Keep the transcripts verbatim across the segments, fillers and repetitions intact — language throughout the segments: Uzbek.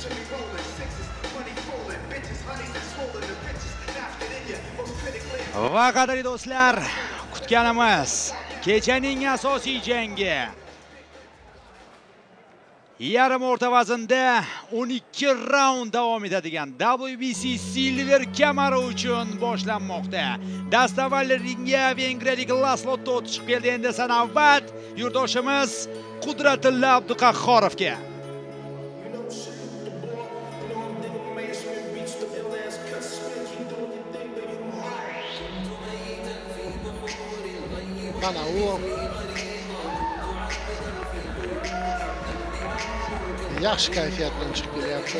Va qadrli do'stlar, kutganimiz kechaning asosiy jangi. Yarim o'rta vaznda o'n ikki raund davom etadigan W B C Silver kamari uchun boshlanmoqda. Dastavval ringga vengriyalik Laslo Tot chiqib keldi. Endi esa navbat yurtdoshimiz Qudratulla Abduqahhorovga. Mana u yaxshi kayfiyat bilan chiqib kelyapti.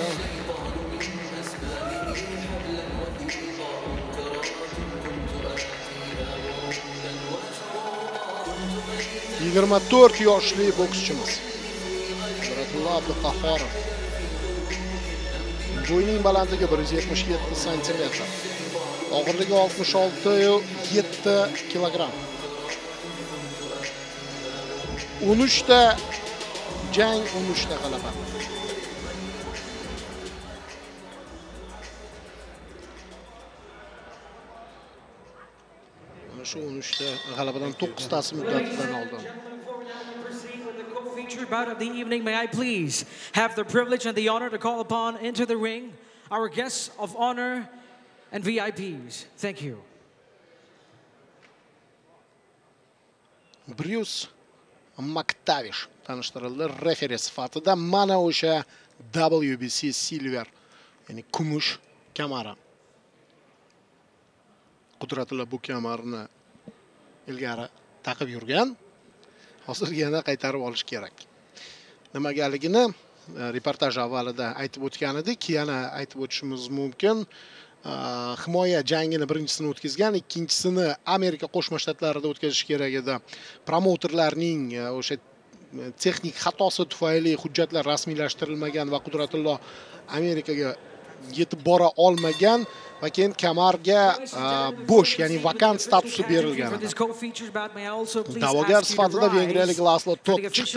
yigirma to'rt yoshli bokschimiz Qudratulla Abduqahhorov. Bo'yining balandligi bir yuz yetmish yetti santimetr. Og'irligi oltmish olti yetti kilogramm. o'n uch ta jang, o'n uch ta g'alaba. Mana shu o'n uch ta g'alabadan to'qqiz tasi muddatidan oldin. Featured bout of the evening, may I please have the privilege and the honor to call upon into the ring our guests of honor and V I Ps. Thank you. Bruce Maktavish tanishtirildi referi sifatida. Mana o'sha W B C Silver, ya'ni kumush kamari. Qudratulla bu kamarni ilgari taqib yurgan. Hozir yana qaytarib olish kerak. Nimagaligini reportaj avvalida aytib o'tgan edik, yana aytib o'tishimiz mumkin. Himoya jangini birinchisini o'tkazgan, ikkinchisini Amerika Qo'shma Shtatlarida o'tkazish kerak edi. Promouterlarning o'sha texnik xatosi tufayli hujjatlar rasmiylashtirilmagan va Qudratulla Amerikaga yetib bora olmagan va keyin kamarga bo'sh, ya'ni vakant statusi berilgan. Da'vogar sifatida vengriyalik Laslo Tot chiqdi.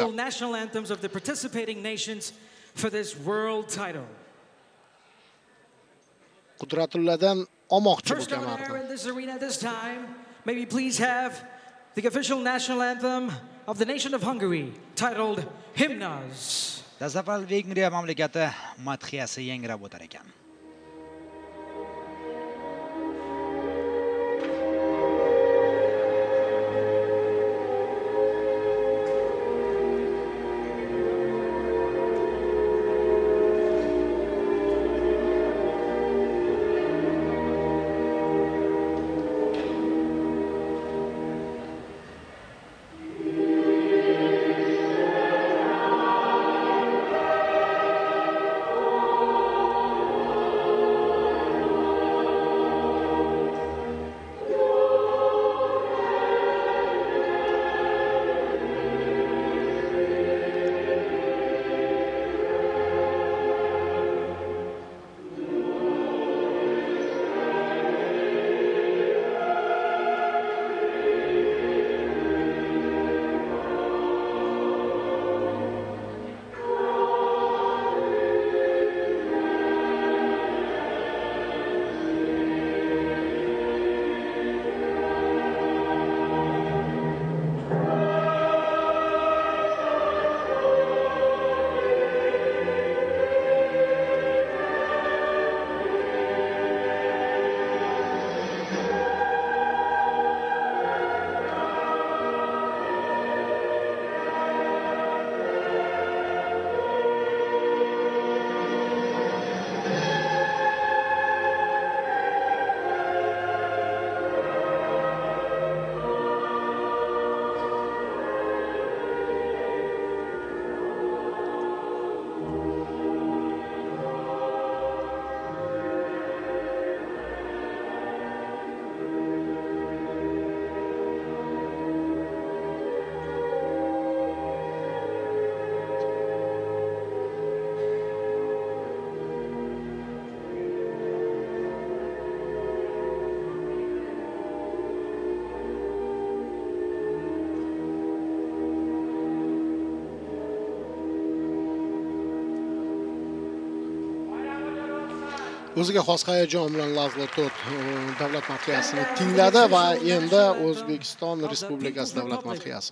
Qudratulladan olmoqchi bu kamarni. May we please have the official national anthem of the nation of Hungary, titled Hymnas. Dastavval Vengriya mamlakati madhiyasi yangrab o'tar ekan. o'ziga xos hayajon bilan Laszlo Tot davlat madhiyasini tingladi va endi O'zbekiston Respublikasi davlat madhiyasi.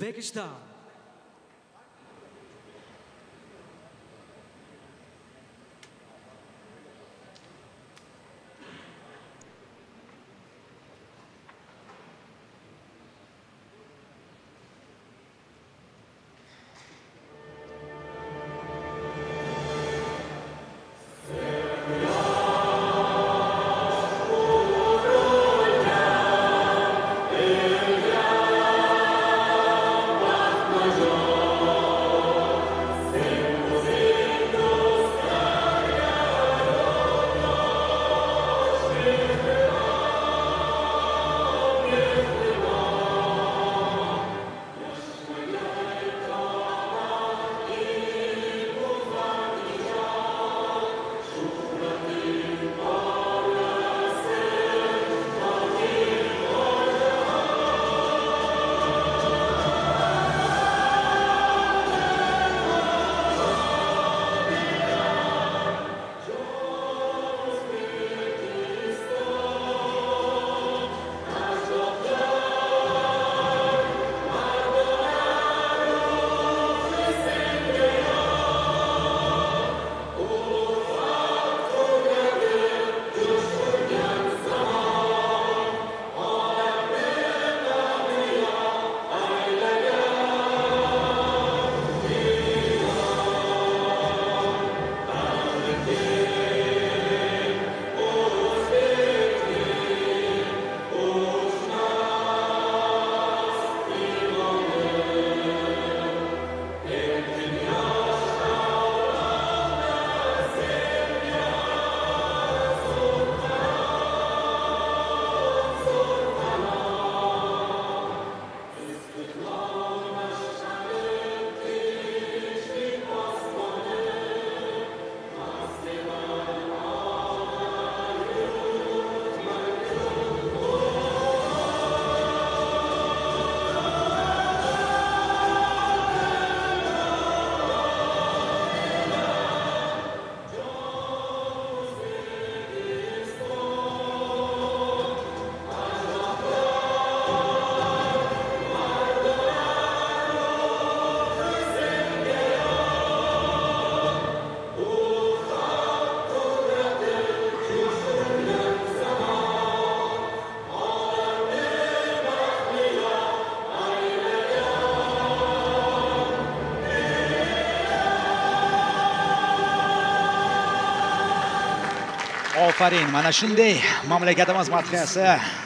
Ofarin, mana shunday mamlakatimiz madhiyasi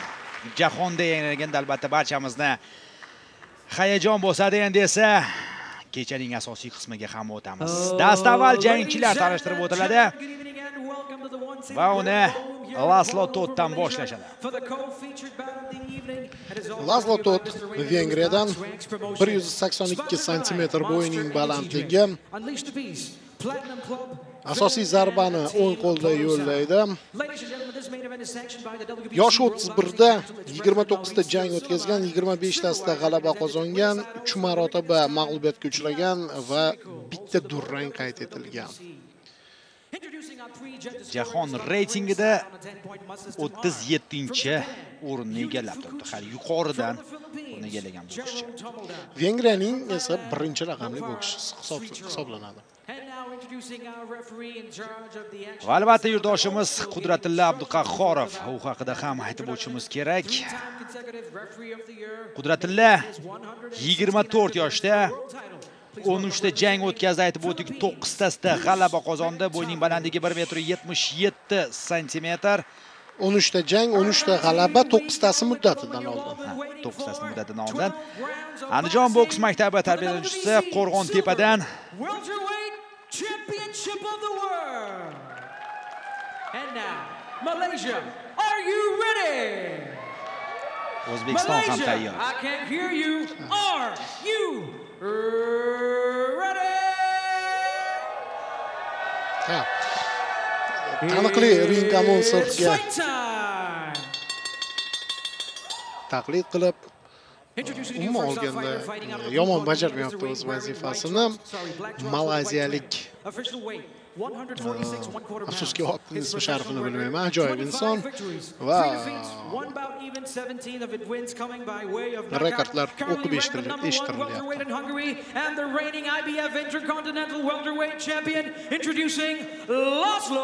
jahonda yangraganda albatta barchamizni hayajon bosadi. Endi esa kechaning asosiy qismiga ham o'tamiz. Dastavval jangchilar tanishtirib o'tiladi va uni Laszlo Totdan boshlashadi. Laszlo Tot Vengriyadan bir yuz sakson ikki santimetr bo'yining balandligi. Asosiy zarbani o'ng qo'lda yo'llaydi. Yosh o'ttiz birda yigirma to'qqizta jang o'tkazgan, yigirma beshtasida g'alaba qozongan, uch marotaba mag'lubiyatga uchragan va bitta durang qayd etilgan. Jahon reytingida o'ttiz yettinchi o'rinni egallab turibdi. Har yuqoridan o'rin egallagan bokschi. Vengriyaning esa birinchi raqamli bokschisi hisoblanadi. Va albatta yurtdoshimiz Qudratilla Abduqahhorov, u haqida ham aytib o'tishimiz kerak. Qudratilla yigirma to'rt yoshda o'n uchta jang o'tkazdi, aytib o'tdik, to'qqiztasida g'alaba qozondi. Bo'yning balandligi bir metr yetmish yetti santimetr. o'n uchta jang, o'n uchta g'alaba, to'qqiztasi muddatidan oldin. to'qqiztasi muddatidan oldin. Andijon boks maktabi tarbiyalanuvchisi Qo'rg'ontepadan Championship of the world. And now, Malaysia, are you ready? O'zbekiston ham tayyor. I can't hear you. Are you ready? Ha. Taniqli ring announcerga taqlid qilib, umuman olganda yomon bajarmayapti o'z vazifasini. Malayziyalik Afsuski otning ismi sharifini bilmayman. Ajoyib inson va rekordlar o'qib eshitirilyapti. And the reigning I B F Intercontinental Welterweight Champion, introducing Laszlo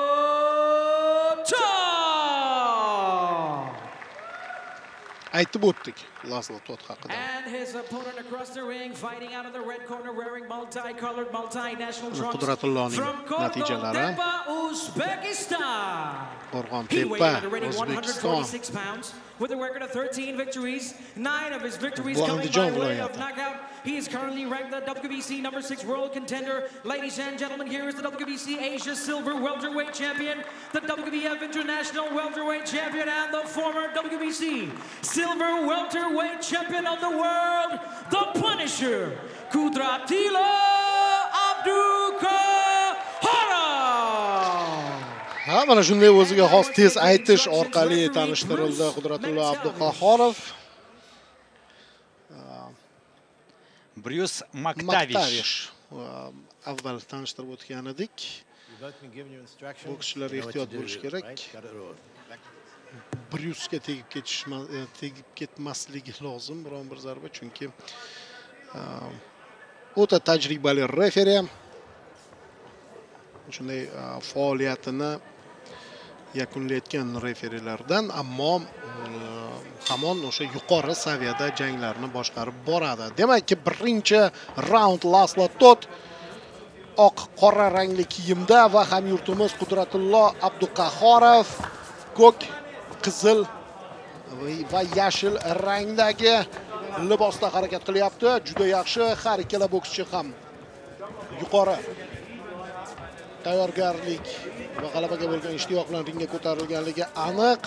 Toth. Aytib o'tdik Laszlo Toth haqida. And his opponent across the ring, fighting out of the red corner, wearing multicolored, multinational trunks from Qo'rg'on-Tepa, Uzbekistan. Qo'rg'on-Tepa, one hundred forty-six pounds with a record of thirteen victories, nine of his victories coming by way of knockout. He is currently ranked the W B C number six world contender. Ladies and gentlemen, here is the W B C Asia Silver Welterweight Champion, the W B F International Welterweight Champion, and the former W B C Silver Welterweight Champion of the world, the Punisher, Qudratilla Abduqahhorov. Ha, mana shunday o'ziga xos tez aytish orqali tanishtirildi Qudratilla Abduqahhorov. Bruce Maktavish. Avval tanishtirib o'tgan edik. Bokschilar ehtiyot bo'lish kerak. Bruce'ga tegib ketish, tegib ketmasligi lozim biron bir zarba, chunki o'ta tajribali referi. Shunday faoliyatini yakunlayotgan referilardan, ammo hamon o'sha yuqori saviyada janglarni boshqarib boradi. Demakki, birinchi raund Laszlo Toth oq qora rangli kiyimda va hamyurtimiz Qudratilla Abduqahhorov ko'k, qizil va yashil rangdagi libosda harakat qilyapti. Juda yaxshi, har ikkala bokschi ham yuqori tayyorgarlik va g'alabaga bo'lgan ishtiyoq bilan ringga ko'tarilganligi aniq.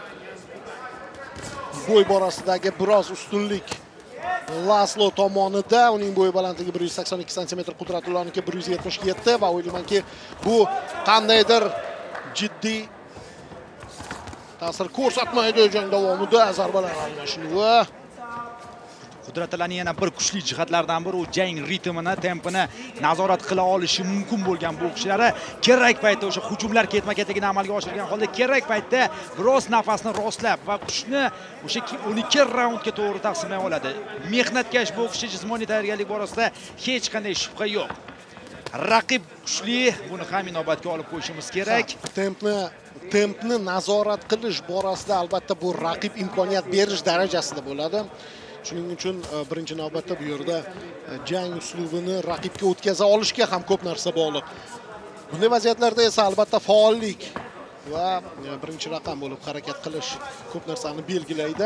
Bo'y borasidagi biroz ustunlik Laszlo tomonida, uning bo'yi balandligi bir yuz sakson ikki santimetr, Qudratilloniki bir yuz yetmish yetti va o'ylaymanki, bu qandaydir jiddiy ta'sir ko'rsatmaydi jang davomida zarbalar almashinuvi. Qudratillaning yana bir kuchli jihatlaridan biri u jang ritmini, tempini nazorat qila olishi mumkin bo'lgan bokschilari kerak paytda o'sha hujumlar ketma-ketligini amalga oshirgan holda kerak paytda biroz nafasni rostlab va kuchni o'sha o'n ikki raundga to'g'ri taqsimlay oladi. Mehnatkash bokschi, jismoniy tayyorgarlik borasida hech qanday shubha yo'q. Raqib kuchli, buni ham inobatga olib qo'yishimiz kerak. Tempni tempni nazorat qilish borasida albatta bu raqib imkoniyat berish darajasida bo'ladi. Shuning uchun birinchi navbatda bu yerda jang uslubini raqibga o'tkaza olishga ham ko'p narsa bog'liq. Bunday vaziyatlarda esa albatta faollik va birinchi raqam bo'lib harakat qilish ko'p narsani belgilaydi.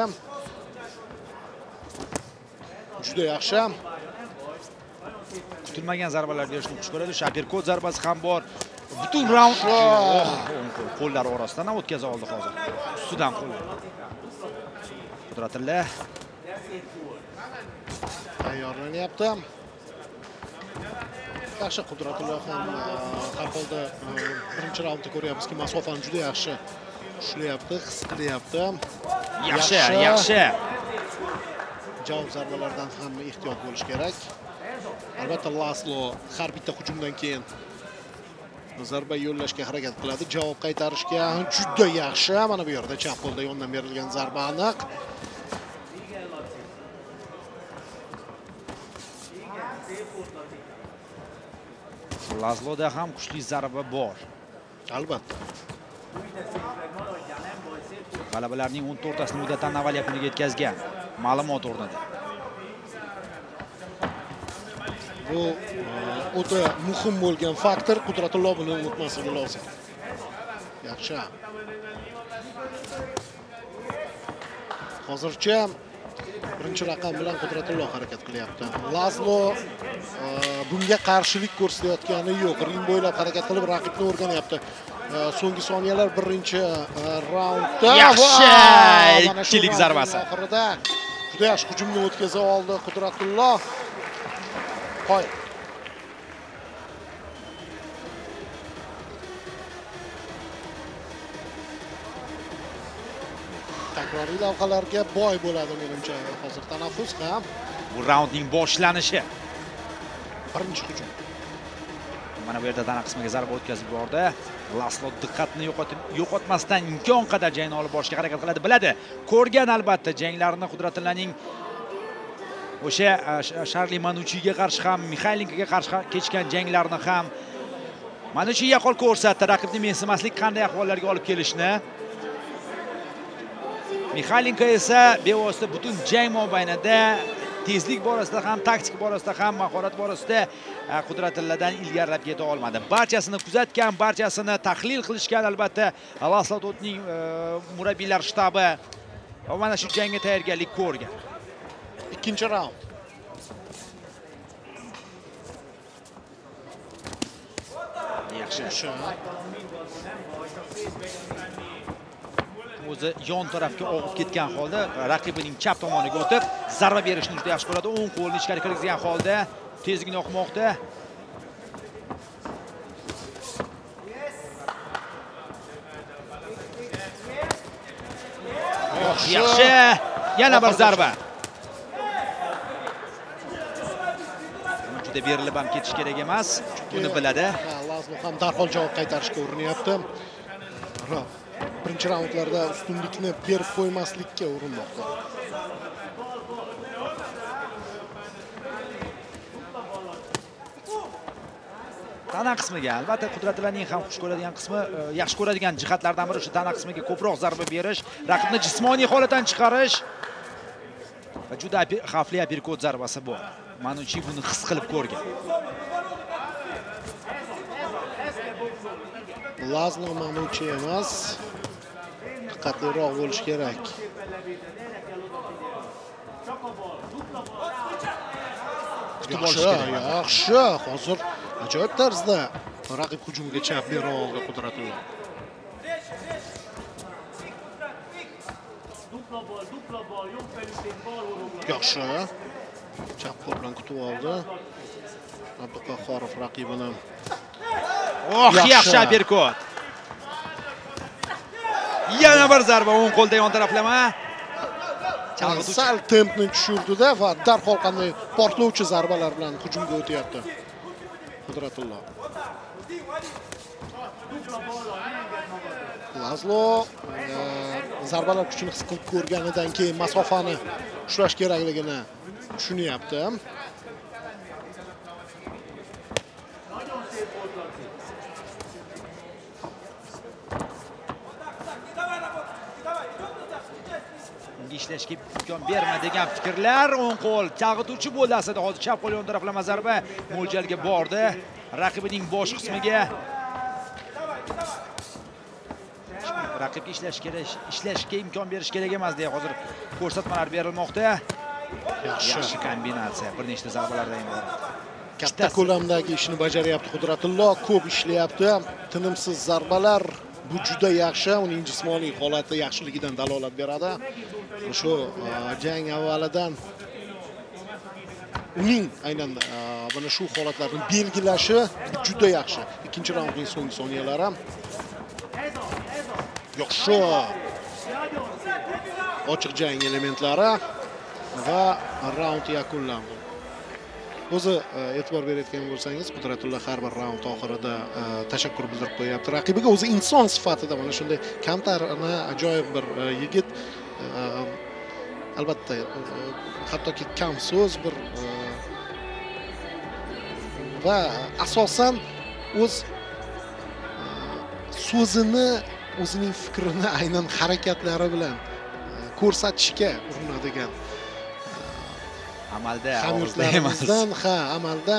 Juda yaxshi. Kutilmagan zarbalar berishni xush ko'radi. Shaperkot zarbasi ham bor. Butun raund qo'llari orasidan o'tkaza oldi hozir. Ustidan qo'llar. Qudratilla tayyorlanyapti. Yaxshi, Qudratilla ham har holda birinchi raundda ko'ryapmizki, masofani juda yaxshi ushlayapti, his qilyapti. Yaxshi, yaxshi. Javob zarbalaridan ham ehtiyot bo'lish kerak. Albatta, Laszlo har bitta hujumdan keyin zarba yo'llashga harakat qiladi. Javob qaytarishga juda yaxshi. Mana bu yerda chap qo'lda yondan berilgan zarba aniq. Laszloda ham kuchli zarba bor. Albatta. G'alabalarning o'n to'rttasini muddatdan avval yakuniga yetkazgan. Ma'lumot o'rnida. Bu o'ta muhim bo'lgan faktor, Qudratilla buni unutmasligi lozim. Yaxshi. Hozircha birinchi raqam bilan Qudratilla harakat qilyapti. Laszlo bunga qarshilik ko'rsatayotgani yo'q. Ring bo'ylab harakat qilib raqibni o'rganyapti. So'nggi soniyalar birinchi raundda yaxshi ikkilik zarbasi. Oxirida juda yaxshi hujumni o'tkaza oldi Qudratilla. Qo'y. Takroriy lavhalarga boy bo'ladi menimcha hozir tanaffus ham. Bu raundning boshlanishi. Birinchi hujum. Mana bu yerda tana qismiga zarba o'tkazib yubordi. Laslo diqqatni yo'qotib yo'qotmasdan imkon qadar jangni olib borishga harakat qiladi. Biladi, ko'rgan albatta janglarni Qudratillaning o'sha Sharli Manuchiga qarshi ham, Mixaylenkoga qarshi kechgan janglarni ham Manuchi yaqqol ko'rsatdi raqibni mensimaslik qanday ahvollarga olib kelishni. Mixaylenko esa bevosita butun jang mobaynida tezlik borasida ham, taktika borasida ham, mahorat borasida Qudratilladan ilgarilab keta olmadi. Barchasini kuzatgan, barchasini tahlil qilishgan albatta Laslo To'tning murabbiylar shtabi va mana shu jangga tayyorgarlik ko'rgan. Ikkinchi raund. Yaxshi. O'zi yon tarafga og'ib ketgan holda raqibining chap tomoniga o'tib zarba berishni juda yaxshi ko'radi. O'ng qo'lni ichkari kirgizgan holda tezlikni o'qmoqda. Yaxshi. Yana bir zarba. Juda berilib ham ketish kerak emas. Buni biladi. Laslo ham darhol javob qaytarishga urinilyapti. Birinchi raundlarda ustunlikni berib qo'ymaslikka urinmoqda. Tana qismiga albatta Qudratillaning ham xush ko'radigan qismi, yaxshi ko'radigan jihatlardan biri shu tana qismiga ko'proq zarba berish, raqibni jismoniy holatdan chiqarish va juda xavfli uppercut zarbasi bor. Manuchi buni his qilib ko'rgan. Laslo Manuchi emas. Diqqatliroq bo'lish kerak. Yaxshi, yaxshi. Hozir ajoyib tarzda raqib hujumiga chap bera oldi Qudratilla. Yaxshi. Chap qo'l bilan kutib oldi. Abduqahhorov raqibini. Oh, yaxshi uppercut. Yana bir zarba o'ng qo'lda yon taraflama. Sal tempni tushirdi-da va darhol qanday portlovchi zarbalar bilan hujumga o'tyapti Qudratilla. Laslo zarbalar kuchini his qilib ko'rganidan keyin masofani ushlash kerakligini tushunyapti. Ishlashga imkon berma degan fikrlar o'ng qo'l chalg'ituvchi bo'ldi aslida. Hozir chap qo'l yon taraflama zarba mo'ljalga bordi raqibining bosh qismiga. Raqibga ishlash kerak, ishlashga imkon berish kerak emas deya hozir ko'rsatmalar berilmoqda. Yaxshi kombinatsiya, bir nechta zarbalardan iborat. Katta ko'lamdagi ishni bajaryapti Qudratilla, ko'p ishlayapti. Tinimsiz zarbalar bu juda yaxshi, uning jismoniy holati yaxshiligidan dalolat beradi. Shu jang avvalidan uning aynan mana shu holatlarni belgilashi juda yaxshi. Ikkinchi raundning so'nggi soniyalari. Yaxshi. Ochiq jang elementlari va raund yakunlandi. O'zi e'tibor berayotgan bo'lsangiz, Qudratilla har bir raund oxirida tashakkur bildirib qo'yapti raqibiga. O'zi inson sifatida mana shunday kamtarona ajoyib bir yigit. Albatta, hattoki kam so'z bir va asosan o'z so'zini, o'zining fikrini aynan harakatlari bilan ko'rsatishga urinadigan amalda hamyurtlarimizdan, ha, amalda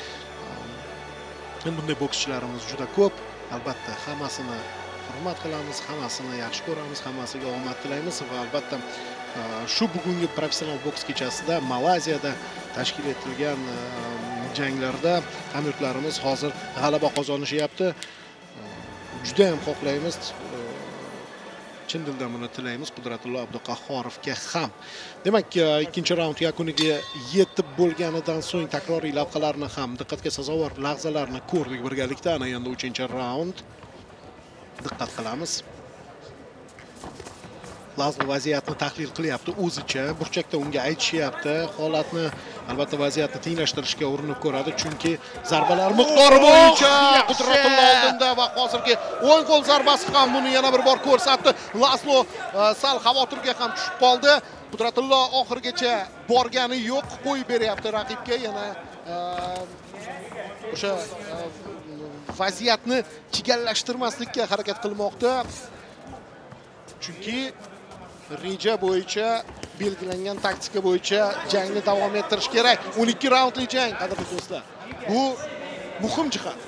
bunday bokschilarimiz juda ko'p. Albatta, hammasini hurmat qilamiz, hammasini yaxshi ko'ramiz, hammasiga omad tilaymiz va albatta shu bugungi professional boks kechasida Malayziyada tashkil etilgan janglarda hamyurtlarimiz hozir g'alaba qozonishyapti. Juda ham xohlaymiz. Chin dildan buni tilaymiz Qudratilla Abduqahhorovga ham. Demak, ikkinchi raund yakuniga yetib bo'lganidan so'ng takroriy lavhalarni ham, diqqatga sazovor lahzalarni ko'rdik birgalikda. Ana endi uchinchi raund. Diqqat qilamiz. Lazlo vaziyatni tahlil qilyapti o'zicha. Burchakda unga aytishyapti. Holatni, albatta vaziyatni tenglashtirishga urinib ko'radi, chunki zarbalar miqdori bo'yicha Qudratulla oldinda va hozirgi o'ng qo'l zarbasi ham buni yana bir bor ko'rsatdi. Lazlo sal xavotirga ham tushib qoldi. Qudratulla oxirgacha borgani yo'q, qo'yib beryapti raqibga. Yana o'sha vaziyatni chigallashtirmaslikka harakat qilmoqda. Chunki reja bo'yicha, belgilangan taktika bo'yicha jangni davom ettirish kerak. o'n ikki raundli jang, qadrli do'stlar. Bu muhim jihat.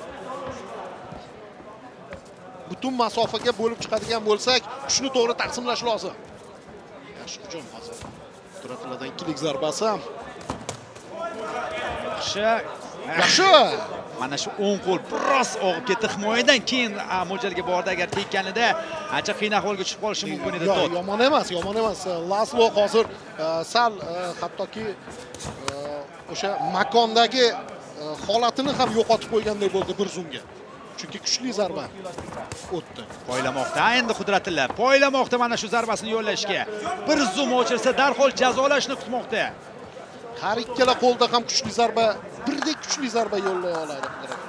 Butun masofaga bo'lib chiqadigan bo'lsak, kuchni to'g'ri taqsimlash lozim. Yaxshi hujum hozir. Qudratulladan ikkilik zarbasi. Yaxshi. Yaxshi. Mana shu o'ng qo'l biroz og'ib ketdi. Himoyadan keyin mo'ljalga bordi, agar tekkanida ancha qiyin ahvolga tushib qolishi mumkin edi. Yo'q, yomon emas, yomon emas. Lazlo hozir sal hattoki o'sha makondagi holatini ham yo'qotib qo'yganday bo'ldi bir zumga. Chunki kuchli zarba o'tdi. Poylamoqda endi Qudratulla, poylamoqda mana shu zarbasini yo'llashga. Bir zum o'chirsa darhol jazolashni kutmoqda. Har ikkala qo'lda ham kuchli zarba, birdek kuchli zarba yo'llay oladi.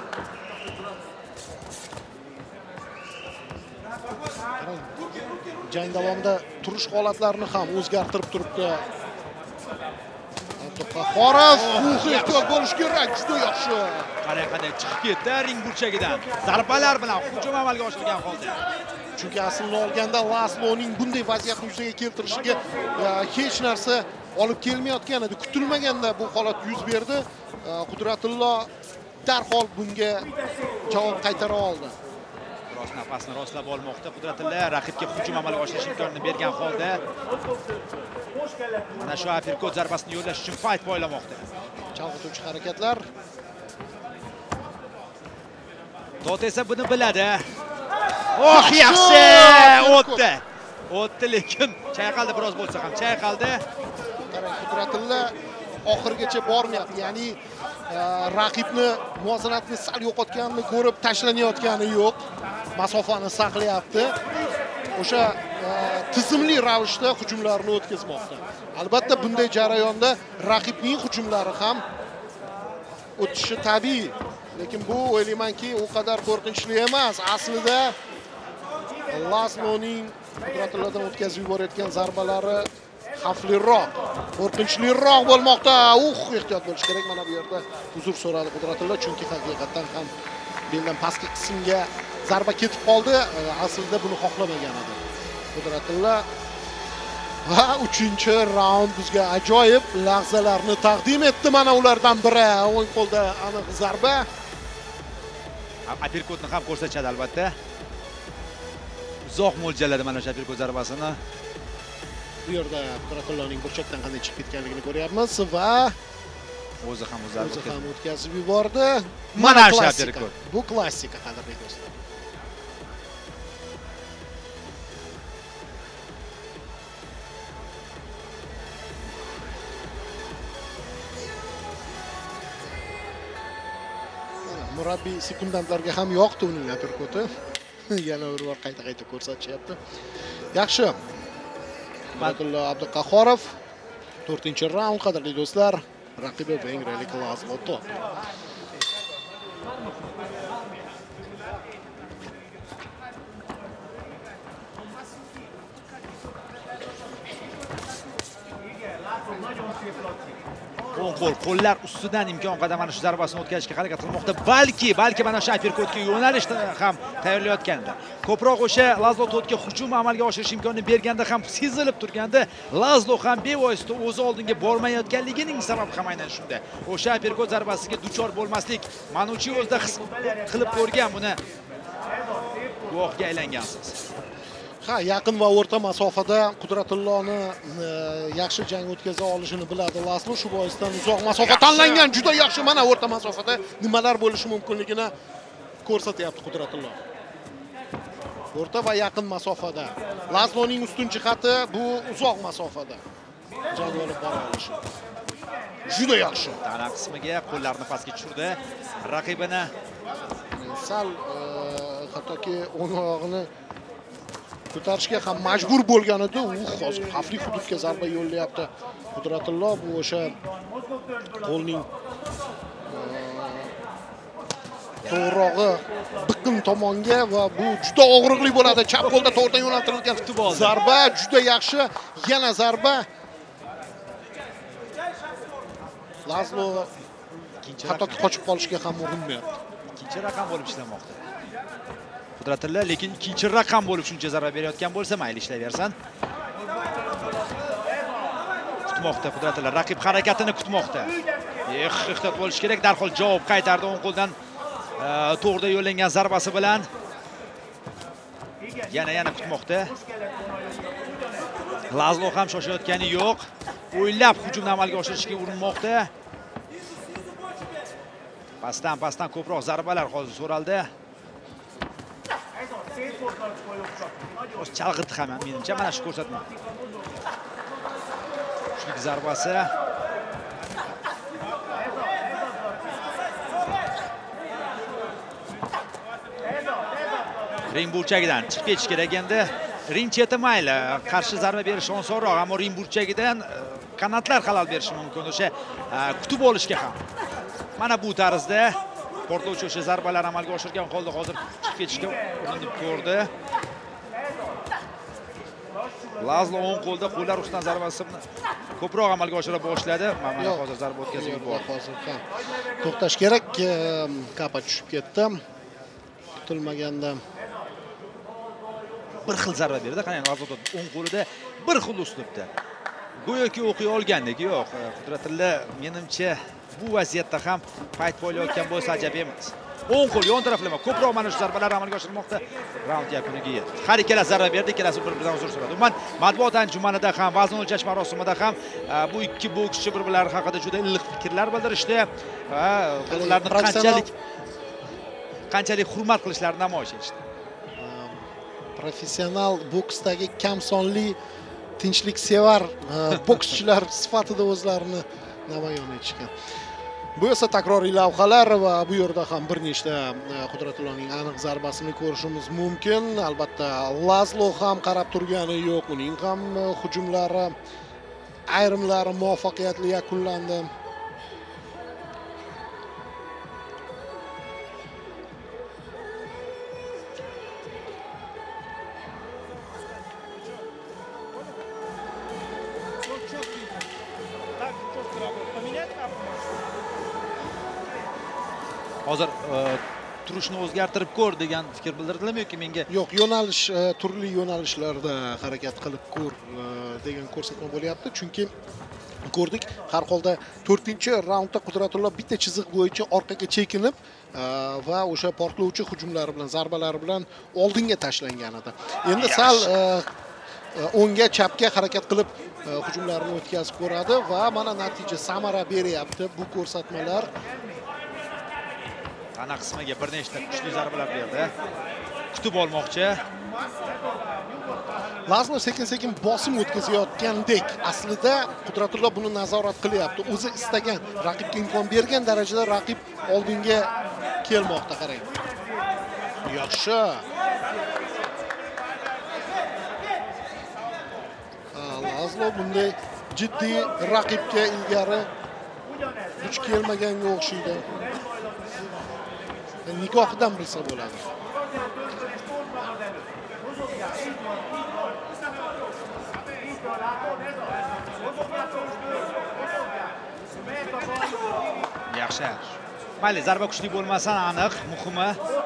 Jang davomida turish holatlarini ham o'zgartirib turibdi. Qahorov, ehtiyot bo'lish kerak, juda yaxshi. Qarang, qanday chiqib ketdi ring burchagidan. Zarbalar bilan hujum amalga oshirgan holda. Chunki aslini olganda Lazloning bunday vaziyatni yuzaga keltirishiga hech narsa olib kelmayotgan edi. Kutilmaganda bu holat yuz berdi. Qudratulla darhol bunga javob qaytara oldi. Biroz nafasni rostlab olmoqda Qudratulla, raqibga hujum amalga oshirish imkonini bergan holda. Mana shu uppercut zarbasini yo'llash uchun payt poylamoqda. Chalg'ituvchi harakatlar. Tot esa buni biladi. Oh, yaxshi! O'tdi. O'tdi, lekin chayqaldi, biroz bo'lsa ham chayqaldi. Qudratulla oxirgacha bormayapti. Ya'ni raqibni muvozanatni sal yo'qotganini ko'rib tashlanayotgani yo'q. Masofani saqlayapti. O'sha tizimli ravishda hujumlarni o'tkazmoqda. Albatta bunday jarayonda raqibning hujumlari ham o'tishi tabiiy. Lekin bu o'ylaymanki, u qadar qo'rqinchli emas. Aslida Lazloning Qudratulladan o'tkazib yuborayotgan zarbalari xavfliroq, qo'rqinchliroq bo'lmoqda. Uh, ehtiyot bo'lish kerak. Mana bu yerda uzr so'radi Qudratulla, chunki haqiqatan ham beldan pastki qismga zarba ketib qoldi. Aslida buni xohlamagan edi Qudratulla. Va uchinchi raund bizga ajoyib lahzalarni taqdim etdi. Mana ulardan biri o'ng qo'lda aniq zarba. Uppercutni ham ko'rsatadi albatta. Uzoq mo'ljalladi mana shu uppercut zarbasini. Bu yerda Qudratullaning burchakdan qanday chiqib ketganligini ko'ryapmiz va o'zi ham o'zi ham o'tkazib yubordi. Mana shu uppercut. Bu klassika, qadrli do'stlar. Murabbiy sekundantlarga ham yoqdi uning uppercuti. Yana bir bor qayta-qayta ko'rsatishyapti. Yaxshi. Qudratulla Abduqahhorov to'rtinchi raund, qadrli do'stlar. Raqibi vengriyalik Lazlo Tot. O'ng qo'l, qo'llar ustidan imkon qadar mana shu zarbasini o'tkazishga harakat qilmoqda. Balki, balki mana shu uppercutga yo'nalishni ham tayyorlayotganda, ko'proq o'sha Lazlo Totga hujum amalga oshirish imkonini berganda ham sezilib turganda, Lazlo ham bevosita o'zi oldinga bormayotganligining sababi ham aynan shunda. O'sha uppercut zarbasiga duchor bo'lmaslik, Manuchi o'zida his qilib ko'rgan, buni guvohga aylangansiz. Ha, yaqin va o'rta masofada Qudratulloni yaxshi jang o'tkaza olishini biladi Lazlo. Shu boisdan uzoq masofa tanlangan. Juda yaxshi. Mana o'rta masofada nimalar bo'lishi mumkinligini ko'rsatyapti Qudratulla. O'rta va yaqin masofada. Lazloning ustun jihati bu uzoq masofada jang olib bora olishi. Juda yaxshi. Tana qismiga qo'llarini pastga tushirdi. Raqibini sal hattoki o'ng oyog'ini ko'tarishga ham majbur bo'lgan edi. U hozir xavfli hududga zarba yo'llayapti. Qudratullo bu o'sha qo'lning to'g'rog'i biqin tomonga va bu juda og'riqli bo'ladi. Chap qo'lda to'g'ridan yo'naltirilgan zarba, juda yaxshi. Yana zarba. Lazlo hattoki qochib qolishga ham urinmayapti. Ikkinchi raqam bo'lib ishlamoqda. Qudratilla, lekin ikkinchi raqam bo'lib shuncha zarba berayotgan bo'lsa, mayli ishlayversin. Kutmoqda Qudratilla, raqib harakatini kutmoqda. Eh, ehtiyot bo'lish kerak. Darhol javob qaytardi o'ng qo'ldan to'g'rida yo'llangan zarbasi bilan. Yana yana kutmoqda. Lazlo ham shoshayotgani yo'q. O'ylab hujumni amalga oshirishga urinmoqda. Pastdan pastdan ko'proq zarbalar hozir so'raldi. O'z chalg'itdi ham menimcha mana shu ko'rsatma. Kuchli zarbasi. Ring burchagidan chiqib ketish kerak endi. Ring cheti mayli, qarshi zarba berish osonroq, ammo ring burchagidan qanotlar xalal berishi mumkin. O'sha kutib olishga ham. Mana bu tarzda portlovchi o'sha zarbalar amalga oshirgan holda hozir chiqib ketishga urinib ko'rdi. Lazlo o'ng qo'lda qo'llar ustidan zarbasini ko'proq amalga oshira boshladi. Mana hozir zarba o'tkazib yubordi. Hozir ham to'xtash kerak. Kapa tushib ketdi. Kutilmaganda bir xil zarba berdi. Qarang, Lazlo o'ng qo'lida bir xil uslubda. Go'yoki o'qiy olgandek yo'q. Qudratilla menimcha bu vaziyatda ham payt bo'layotgan bo'lsa ajab emas. O'ng qo'l yon taraflama ko'proq mana shu zarbalar amalga oshirmoqda. Raund yakuniga yetdi. Har ikkala zarba berdi, ikkalasi bir-biridan uzr so'radi. Umuman matbuot anjumanida ham, vazn o'lchash marosimida ham bu ikki bokschi bir-birlari haqida juda iliq fikrlar bildirishdi va ularni qanchalik qanchalik hurmat qilishlarini namoyish etishdi. Professional boksdagi kam sonli tinchliksevar bokschilar sifatida o'zlarini namoyon etishgan. Bu esa takroriy lavhalar va bu yerda ham bir nechta Qudratulloning aniq zarbasini ko'rishimiz mumkin. Albatta, Lazlo ham qarab turgani yo'q, uning ham hujumlari ayrimlari muvaffaqiyatli yakunlandi. Hozir turishni o'zgartirib ko'r degan fikr bildirdinglarmi yoki menga? Yo'q, yo'nalish turli yo'nalishlarda harakat qilib ko'r degan ko'rsatma bo'lyapti. Chunki ko'rdik, har holda to'rtinchi raundda Qudratullo bitta chiziq bo'yicha orqaga chekinib va o'sha portlovchi hujumlari bilan, zarbalari bilan oldinga tashlangan edi. Endi sal o'ngga, chapga harakat qilib hujumlarini o'tkazib ko'radi va mana natija samara beryapti bu ko'rsatmalar. Ana qismiga bir nechta kuchli zarbalar berdi. Kutib olmoqchi. Lazlo sekin-sekin bosim o'tkazayotgandek, aslida Qudratullo buni nazorat qilyapti. O'zi istagan, raqibga imkon bergan darajada raqib oldinga kelmoqda, qarang. Yaxshi. Lazlo bunday jiddiy raqibga ilgari duch kelmaganga o'xshaydi. Nikohidan bilsa bo'ladi. Yaxshi. Mayli, zarba kuchli bo'lmasa aniq, muhimi.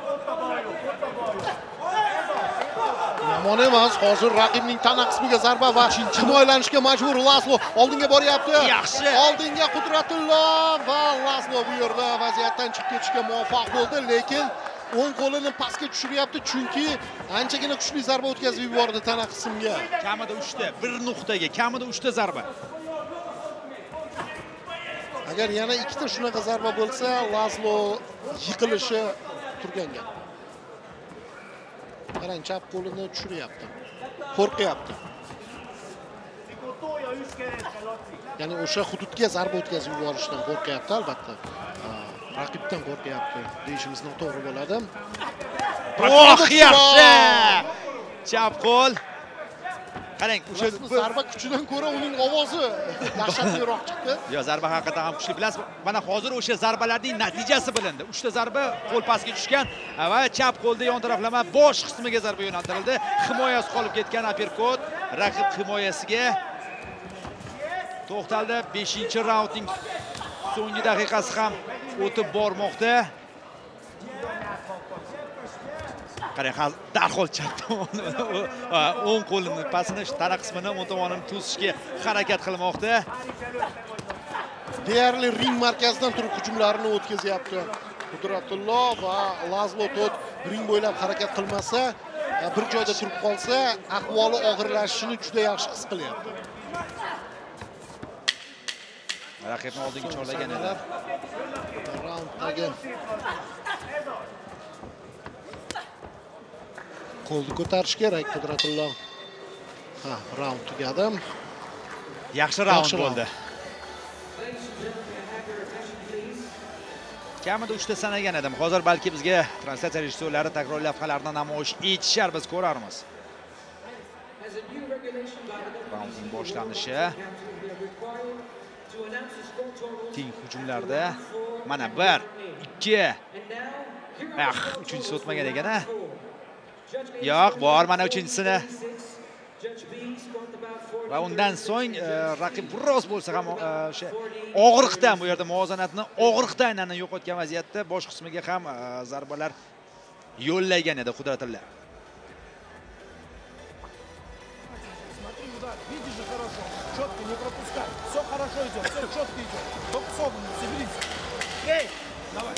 Yomon emas, hozir raqibning tana qismiga zarba va himoyalanishga majbur Lazlo oldinga boryapti. Yaxshi. Oldinga Qudratullo va Lazlo bu yerda vaziyatdan chiqib ketishga muvaffaq bo'ldi, lekin o'ng qo'lini pastga tushiryapti chunki anchagina kuchli zarba o'tkazib yubordi tana qismga. Kamida uchta, bir nuqtaga, kamida uchta zarba. Agar yana ikkita shunaqa zarba bo'lsa, Lazlo yiqilishi turgan gap. Qarang, chap qo'lini tushiryapti. Qo'rqyapti. Ya'ni o'sha hududga zarba o'tkazib yuborishdan qo'rqyapti albatta. Raqibdan qo'rqyapti deyishimiz noto'g'ri bo'ladi. Oh, yaxshi! Chap qo'l. Qarang, o'sha zarba kuchidan ko'ra uning ovozi dahshatliroq chiqdi. Yo, zarba haqiqatan ham kuchli. Bilasiz, mana hozir o'sha zarbalarning natijasi bilindi. uchta zarba qo'l pastga tushgan va chap qo'lda yon taraflama bosh qismiga zarba yo'naltirildi. Himoyasi qolib ketgan uppercut raqib himoyasiga to'xtaldi. beshinchi raundning so'nggi daqiqasi ham o'tib bormoqda. Qarang, darhol chap tomoni o'ng qo'lini pastini, tana qismini o'ng tomonini to'sishga harakat qilmoqda. Deyarli ring markazidan turib hujumlarini o'tkazyapti Qudratullo va Lazlo Tot ring bo'ylab harakat qilmasa, bir joyda turib qolsa, ahvoli og'irlashishini juda yaxshi his qilyapti. Raqibni oldinga chorlagan edi. Raunddagi qo'lni ko'tarish kerak Qudratullo. Ha, raund tugadi. Yaxshi raund bo'ldi. Kamida uchta sanagan edim. Hozir balki bizga translyatsiya rejissyorlari takror lavhalarni namoyish etishar, biz ko'rarmiz. Raundning boshlanishi. Teng hujumlarda mana bir, ikki. Ah, uchinchisi o'tmagan ekan-a. Yo'q, bor mana uchinchisini. Va undan so'ng raqib biroz bo'lsa ham o'sha og'riqdan bu yerda muvozanatni og'riqdan aynan yo'qotgan vaziyatda bosh qismiga ham zarbalar yo'llagan edi Qudratilla. Видишь же хорошо, четко, не пропускай. Все хорошо идет, все четко идет. Только собрано, соберись. Эй, давай.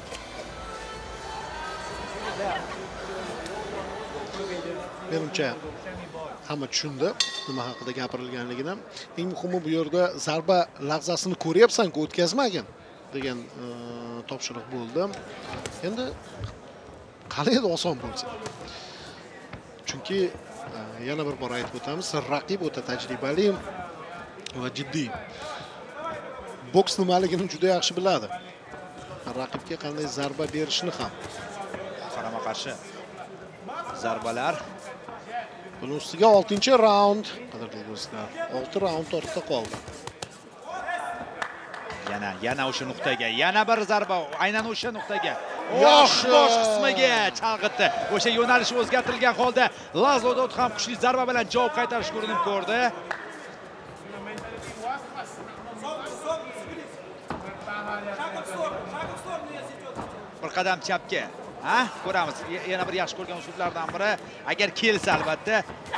Menimcha hamma tushundi nima haqida gapirilganligini. Eng muhimi bu yerda zarba lahzasini ko'ryapsan-ku, o'tkazmagin degan topshiriq bo'ldi. Endi qalay oson bo'lsa. Chunki yana bir bor aytib o'tamiz, raqib o'ta tajribali va jiddiy. Boks nimaligini juda yaxshi biladi. Raqibga qanday zarba berishni ham. Qarama-qarshi zarbalar. Buning ustiga oltinchi raund, qadrli do'stlar. olti raund ortda qoldi. Yana, yana o'sha nuqtaga, yana bir zarba, aynan o'sha nuqtaga. Yosh bosh qismiga chalg'itdi. O'sha yo'nalish o'zgartirilgan holda Lazlo Tot ham kuchli zarba bilan javob qaytarish ko'rinib ko'rdi. Bir qadam chapga. Ha, ko'ramiz. Yana bir yaxshi ko'rgan uslublardan biri, agar kelsa albatta.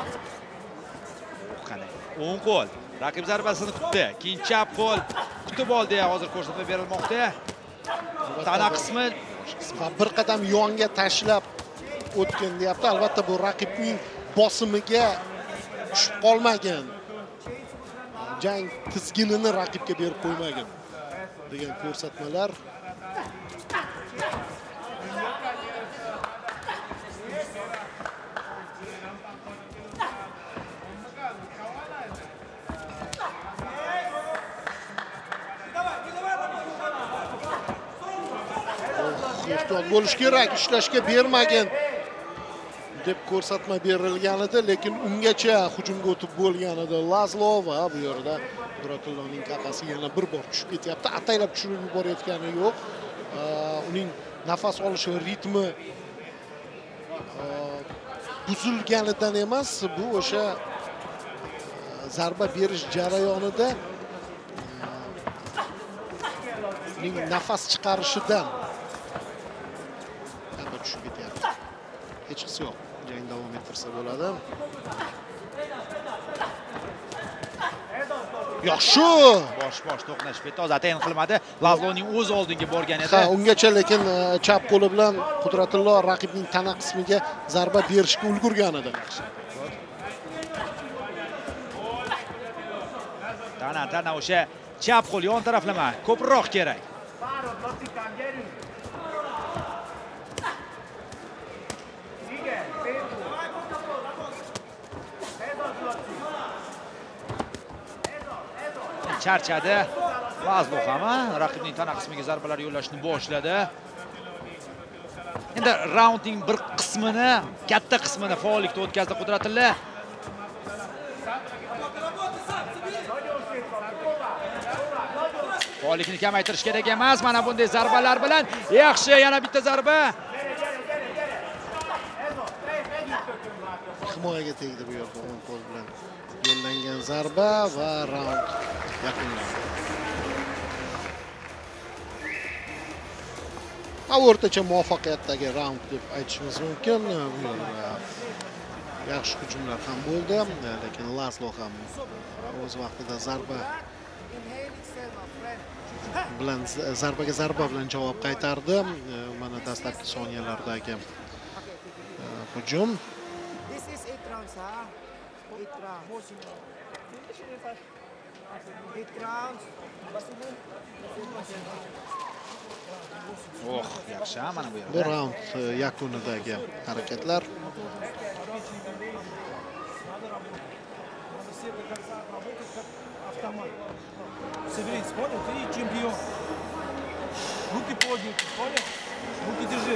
Qani, o'ng qo'l raqib zarbasini kutdi. Keyin chap qo'l kutib oldi. Hozir ko'rsatma berilmoqda. Tana qismi bir qadam yonga tashlab o'tgan deyapti. Albatta bu raqibning bosimiga tushib qolmagan. Jang tizginini raqibga berib qo'ymagan degan ko'rsatmalar. Ehtiyot bo'lish kerak, ishlashga bermagin deb ko'rsatma berilgan edi, lekin ungacha hujumga o'tib bo'lgan edi Lazlo va bu yerda Qudratulloning kafasi yana bir bor tushib ketyapti. Ataylab tushirib yuborayotgani yo'q. Uning nafas olish ritmi buzilganidan emas, bu o'sha zarba berish jarayonida uning nafas chiqarishidan tushib ketyapti. Hech qisi yo'q. Jang davom ettirsa bo'ladi. Yaxshi! Bosh-bosh to'qnash bet toza atayin qilmadi. Lazloning o'z oldinga borgan edi. Ha, ungacha lekin chap qo'li bilan Qudratullo raqibning tana qismiga zarba berishga ulgurgan edi. Tana, tana o'sha chap qo'l yon taraflama ko'proq kerak. Charchadi. Lazlo ham raqibning tana qismiga zarbalar yo'llashni boshladi. Endi raundning bir qismini, katta qismini faollikda o'tkazdi Qudratilla. Faollikni kamaytirish kerak emas. Mana bunday zarbalar bilan yaxshi, yana bitta zarba. Himoyaga tegdi bu yerda o'ng qo'l bilan yo'llangan zarba va raund yakunlandi. O'rtacha muvaffaqiyatdagi raund deb aytishimiz mumkin. Yaxshi hujumlar ham bo'ldi, lekin Laslo ham o'z vaqtida zarba bilan zarbaga zarba bilan javob qaytardi. Mana dastlabki soniyalardagi hujum. Oh, yaxshi, mana bu yerda. Bu raund yakunidagi harakatlar. Соберись, понял? Ты чемпион. Руки подняты, понял? Руки держи.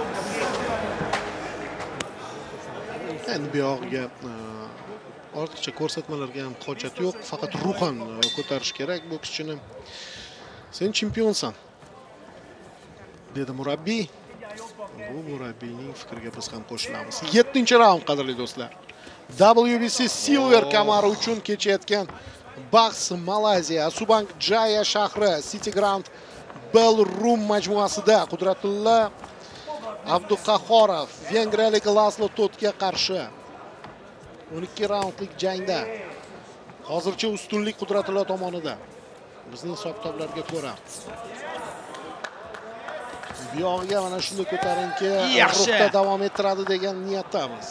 Endi bu yog'iga ortiqcha ko'rsatmalarga ham hojat yo'q, faqat ruhan ko'tarish kerak bokschini. Sen chempionsan, dedi murabbiy. Bu murabbiyning fikriga biz ham qo'shilamiz. yettinchi raund, qadrli do'stlar. W B C Silver kamari uchun kechayotgan bahs Malayziya Subang Jaya shahri City Grand Ballroom majmuasida Qudratilla Abduqahhorov vengriyalik Laslo Totga qarshi o'n ikki raundlik jangda. Hozircha ustunlik Qudratilla tomonida. Bizning hisob-kitoblarga ko'ra. Bu yog'iga mana shunday ko'tarinki ruhda davom ettiradi degan niyatdamiz.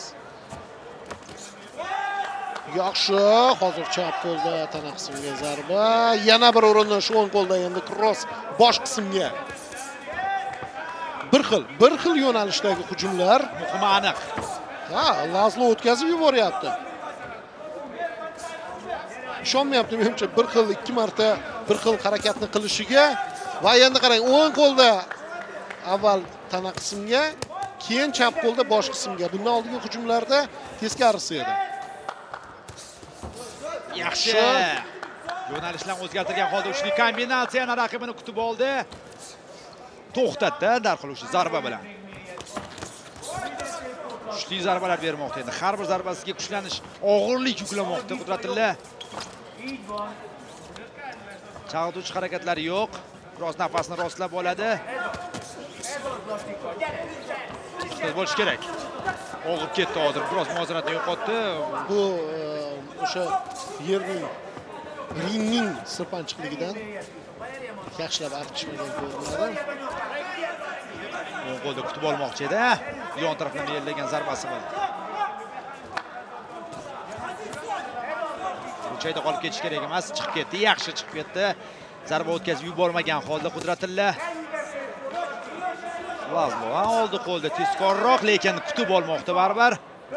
Yaxshi, hozir chap qo'lda tana qismiga zarba, yana bir urinish o'ng qo'lda, endi cross bosh qismga. Bir xil, bir xil yo'nalishdagi hujumlar, muhimi aniq. Ha, Laslo o'tkazib yuboryapti. Ishonmayapti menimcha bir xil ikki marta bir xil harakatni qilishiga va endi qarang, o'ng qo'lda avval tana qismga, keyin chap qo'lda bosh qismga. Bundan oldingi hujumlarda teskarisi edi. Yaxshi. Yo'nalishlarni o'zgartirgan holda uchli kombinatsiyani raqibini kutib oldi. To'xtatdi darhol o'sha zarba bilan. Kuchli zarbalar bermoqda endi. Har bir zarbasiga kuchlanish, og'irlik yuklamoqda Qudratilla. Chalg'ituvchi harakatlari yo'q. Biroz nafasni rostlab oladi. Bo'lish kerak. Og'ib ketdi hozir. Biroz muvozanatni yo'qotdi. Bu o'sha yerning ringning sirpanchiqligidan yaxshilab artishmagan ko'rinadi. O'ng qo'lda kutib olmoqchi edi. Yon tarafdan yo'llagan zarbasi bilan. Bu joyda qolib ketish kerak emas, chiqib ketdi. Yaxshi chiqib ketdi. Zarba o'tkazib yubormagan holda Qudratilla. Laslo oldi qo'lda tezkorroq, lekin kutib olmoqda baribir.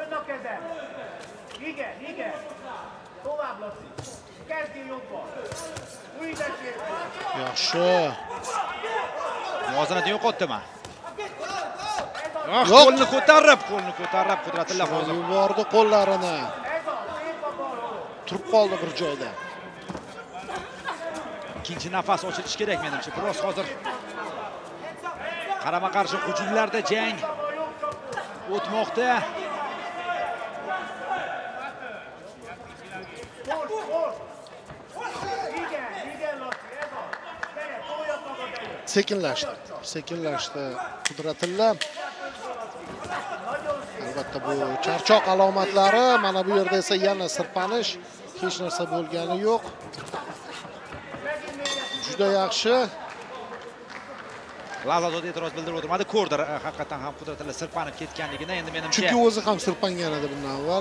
Yaxshi. Muvozanatni yo'qotdimi? Qo'lni ko'tarib, qo'lni ko'tarib Qudratilla hozir yubordi qo'llarini. Turib qoldi bir joyda. Ikkinchi nafas ochilish kerak menimcha. Biroz hozir qarama-qarshi hujumlarda jang o'tmoqda. Sekinlashdi. Sekinlashdi Qudratilla. Albatta bu charchoq alomatlari, mana bu yerda esa yana sirpanish, hech narsa bo'lgani yo'q. Juda yaxshi. Laslo e'tiroz bildirib o'tirmadi. Ko'rdi haqiqatan ham Qudratilla sirpanib ketganligini. Endi menimcha chunki o'zi ham sirpangan edi bundan avval.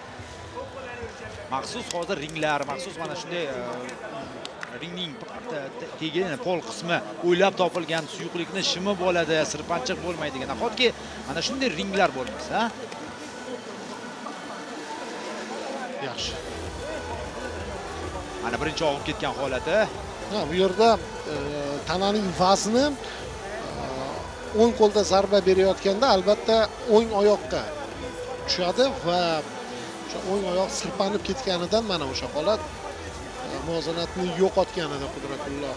Maxsus hozir ringlar, maxsus mana shunday ringning tegini pol qismi o'ylab topilgan suyuqlikni shimi bo'ladi, sirpanchiq bo'lmaydigan. Nahotki mana shunday ringlar bo'lmasa, yaxshi. Mana birinchi og'ib ketgan holati. Ha, bu yerda tananing vazni o'ng qo'lda zarba berayotganda albatta o'ng oyoqqa tushadi va o'sha o'ng oyoq sirpanib ketganidan mana o'sha holat muvozanatni yo'qotganida Qudratulloh.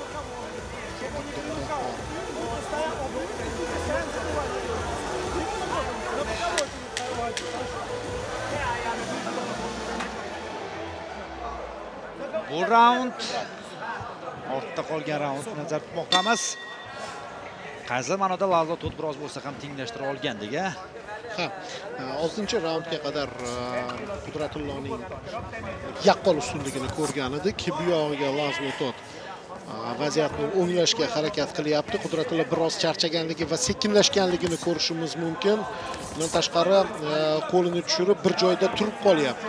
Bu raund ortda qolgan raundni nazarda tutmoqdamiz. Qaysi ma'noda Laszlo Tot biroz bo'lsa ham tenglashtira olgandek-a. Ha, oltinchi raundga qadar Qudratullohning yaqqol ustunligini ko'rgan edik. Bu yog'iga Laszlo Tot vaziyatni o'nglashga harakat qilyapti. Qudratulloh biroz charchaganligi va sekinlashganligini ko'rishimiz mumkin. Bundan tashqari qo'lini tushirib bir joyda turib qolyapti.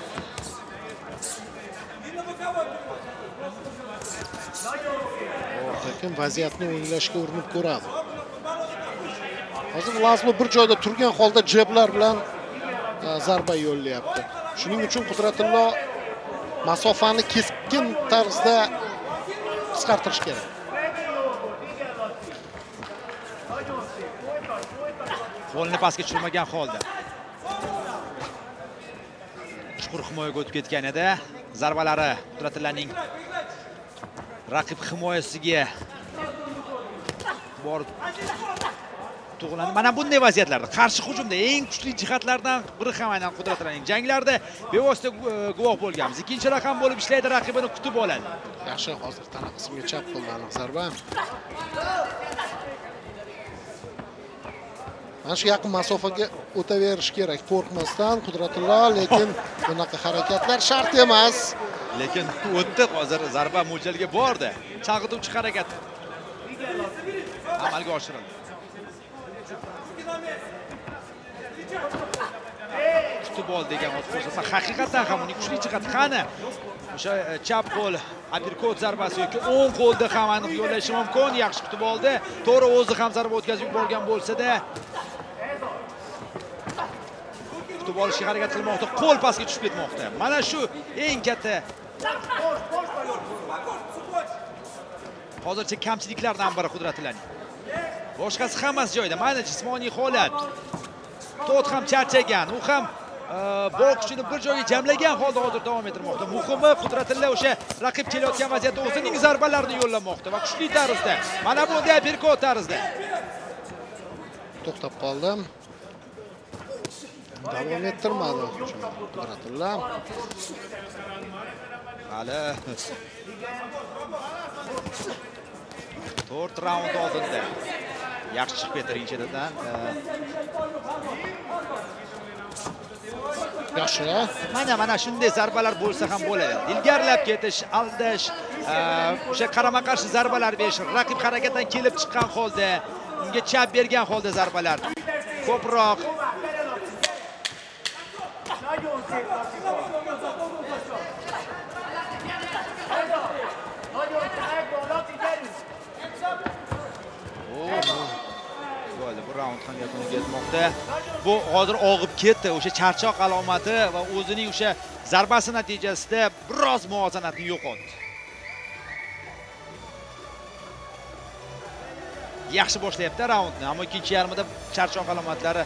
Lekin vaziyatni o'nglashga urinib ko'radi. Hozir Laszlo bir joyda turgan holda jeblar bilan zarba yo'llayapti. Shuning uchun Qudratulloh masofani keskin tarzda qisqartirish kerak. Qo'lni pastga tushirmagan holda. Chuqur himoyaga o'tib ketgan edi. Zarbalari Qudratullohning raqib himoyasiga borib tug'iladi. Mana bunday vaziyatlarda qarshi hujumda eng kuchli jihatlardan biri ham aynan Qudratullohning janglarda bevosita guvoh bo'lganmiz. Ikkinchi raqam bo'lib ishlaydi, raqibini kutib oladi. Yaxshi, hozir tana qismiga chap qo'ldan aniq zarba. Mana shu yaqin masofaga o'taverish kerak, qo'rqmasdan Qudratulloh, lekin bunaqa harakatlar shart emas. Lekin o'tdi, hozir zarba mo'ljalga bordi. Chalg'ituvchi harakat amalga oshirildi. Kutib ol degan ko'rsatma. Haqiqatan ham uning kuchli jihati qani? O'sha chap qo'l uppercut zarbasi yoki o'ng qo'lda ham aniq yo'llashi mumkin. Yaxshi kutib oldi. To'g'ri o'zi ham zarba o'tkazib yuborgan bo'lsa-da, kutib olishga harakat qilmoqda, qo'l pastga tushib ketmoqda. Mana shu eng katta hozircha kamchiliklardan biri Qudratullohning. Boshqasi hammasi joyida. Mana jismoniy holat. Tot ham charchagan, u ham boksini bir joyga jamlagan holda hozir davom ettirmoqda. Muhimi Qudratulloh o'sha raqib kelayotgan vaziyatda o'zining zarbalarini yo'llamoqda va kuchli tarzda. Mana bunday uppercut tarzda. To'xtab qoldi. Davom ettirmadi Qudratulloh. Hali to'rt raund oldinda. Yaxshi chiqib ketirinchindan. Yaxshi. Mana mana shunday zarbalar bo'lsa ham bo'ladi. Ilgarilab ketish, aldash, o'sha qarama-qarshi zarbalar berish, raqib harakatdan kelib chiqqan holda, unga chap bergan holda zarbalar ko'proq. Bu raund ham yakuniga yetmoqda. Bu hozir og'ib ketdi. O'sha charchoq alomati va o'zining o'sha zarbasi natijasida biroz muvozanatni yo'qotdi. Yaxshi boshlayapti raundni, ammo ikkinchi yarmida charchoq alomatlari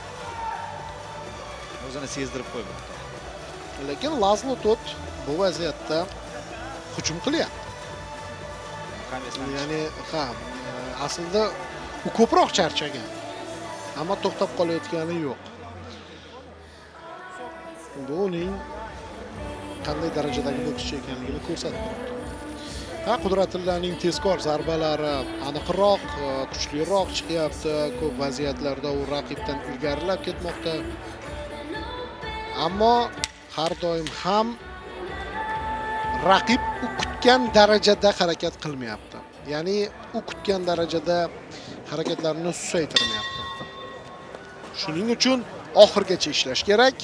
o'zini sezdirib qo'ymoqda. Lekin Laszlo Tot bu vaziyatda hujum qilyapti. Ya'ni, ha, aslida u ko'proq charchagan. Ammo to'xtab qolayotgani yo'q. Bu uning qanday darajadagi bokschi ekanligini ko'rsatdi. Ha, Qudratullohning tezkor zarbalari aniqroq, kuchliroq chiqyapti. Ko'p vaziyatlarda u raqibdan ilgarilab ketmoqda. Ammo har doim ham raqib u kutgan darajada harakat qilmayapti. Ya'ni u kutgan darajada harakatlarini susaytirmayapti. Shuning uchun oxirgacha ishlash kerak.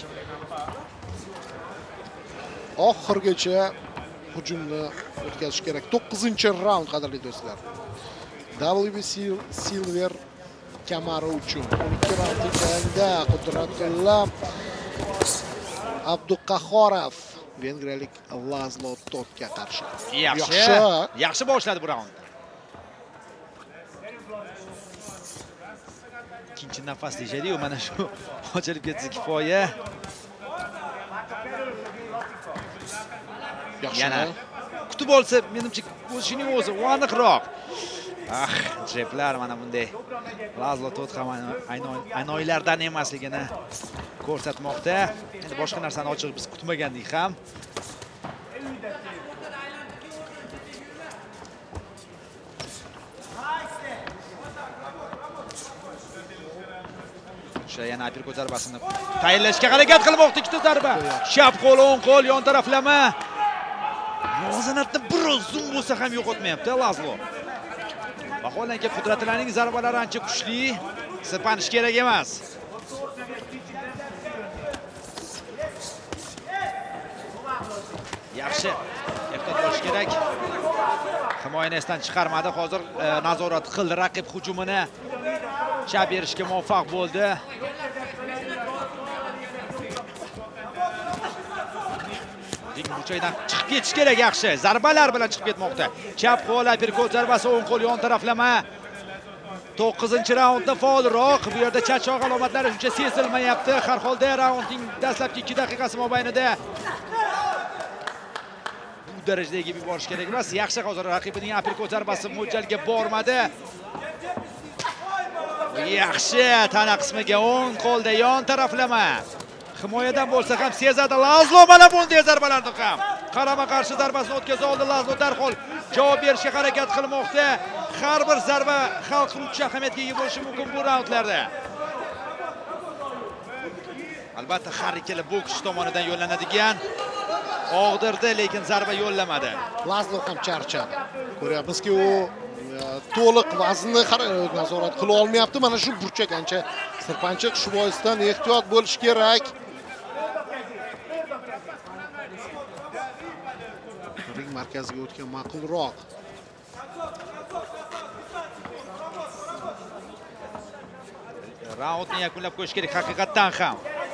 Oxirgacha hujumni o'tkazish kerak. to'qqizinchi raund, qadrli do'stlar. W B C Silver Kamaru uchun o'n ikki raundlik jangda Qudratulloh Abduqahhorov vengriyalik Laszlo Totga qarshi. Yaxshi. Yaxshi boshladi bu raund. ikkinchi nafas deyishadi-yu, mana shu ochilib ketsa kifoya. Yana kutib olsa, menimcha o'shining o'zi aniqroq. Ah, jeplar mana bunday Lazlo Tot ham aynoylardan emasligini ko'rsatmoqda. Endi boshqa narsani ochiq biz kutmagandik ham. O'sha yana uppercut zarbasini tayinlashga harakat qilmoqda, ikkita zarba. Chap qo'l, o'ng qo'l, yon taraflama. Muvozanatni biroz zum bo'lsa ham yo'qotmayapti Lazlo. Vaholanki qudratlarning zarbalari ancha kuchli, sirpanish kerak emas. Yaxshi, ehtiyot bo'lish kerak. Himoyani esdan chiqarmadi. Hozir nazorat qildi raqib hujumini. Chap berishga muvaffaq bo'ldi. Burchakdan chiqib ketish kerak, yaxshi. Zarbalar bilan chiqib ketmoqda. Chap qo'l, uppercut zarbasi, o'ng qo'l, yon taraflama. to'qqizinchi raundda faolroq. Bu yerda charchoq alomatlari uncha sezilmayapti. Har holda raundning dastlabki ikki daqiqasi mobaynida bu darajada egib yuborish kerak emas. Yaxshi, hozir raqibining uppercut zarbasi mo'ljalga bormadi. Yaxshi, tana qismiga o'ng qo'lda yon taraflama. Himoyadan bo'lsa ham sezadi Lazlo, mana bunday zarbalarni ham. Qarama-qarshi zarbasini o'tkaza oldi Lazlo, darhol javob berishga harakat qilmoqda. Har bir zarba hal qiluvchi ahamiyatga ega bo'lishi mumkin bu raundlarda. Albatta har ikkala bokschi tomonidan yo'llanadigan og'dirdi, lekin zarba yo'llamadi. Lazlo ham charchadi. Ko'ryapmizki, u to'liq vaznni nazorat qila olmayapti. Mana shu burchak ancha sirpanchiq, shu boisdan ehtiyot bo'lish kerak. Ring markaziga o'tgan ma'qulroq. Raundni yakunlab qo'yish kerak haqiqatdan ham.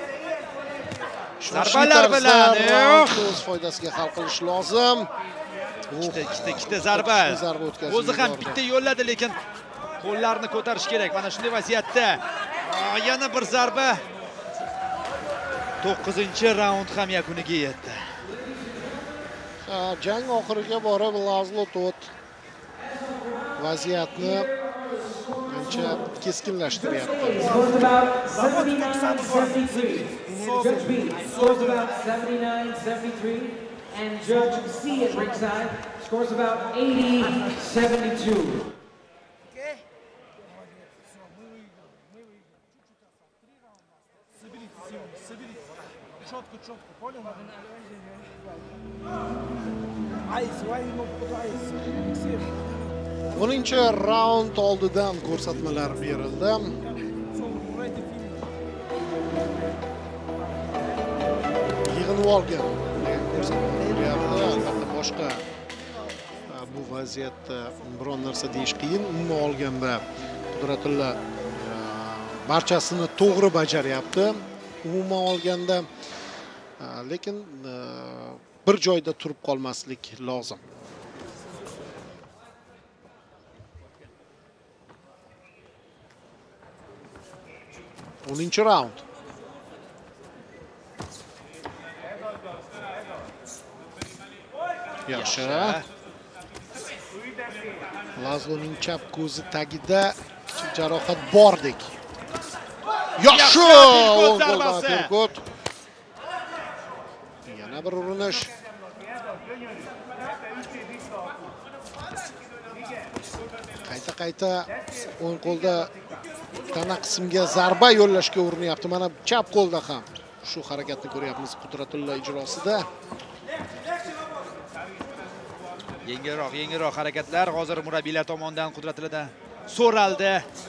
Zarbalar bilan o'z foydasiga hal qilish lozim. Ikkita ikkita ikkita zarba. O'zi ham bitta yo'lladi, lekin qo'llarni ko'tarish kerak. Mana shunday vaziyatda yana bir zarba. to'qqizinchi raund ham yakuniga yetdi. Jang oxiriga borib Lazlo Tot vaziyatni ancha keskinlashtiryapti. And Judge C at ringside scores about eighty seventy-two. o'ninchi raund oldidan ko'rsatmalar berildi. Yig'inib olgan albatta boshqa bu vaziyatda biron narsa deyish qiyin. Umuman olganda Qudratulla barchasini to'g'ri bajaryapti. Umuman olganda lekin bir joyda turib qolmaslik lozim. o'ninchi raund. Yaxshi. Lazloning chap ko'zi tagida kichik jarohat bordek. Yaxshi! Uppercut. Yana bir urinish. Qayta-qayta o'ng qo'lda tana qismiga zarba yo'llashga urinyapti. Mana chap qo'lda ham shu harakatni ko'ryapmiz Qudratulla ijrosida. Yengilroq, yengilroq harakatlar hozir murabbiylar tomonidan Qudratulladan so'raldi.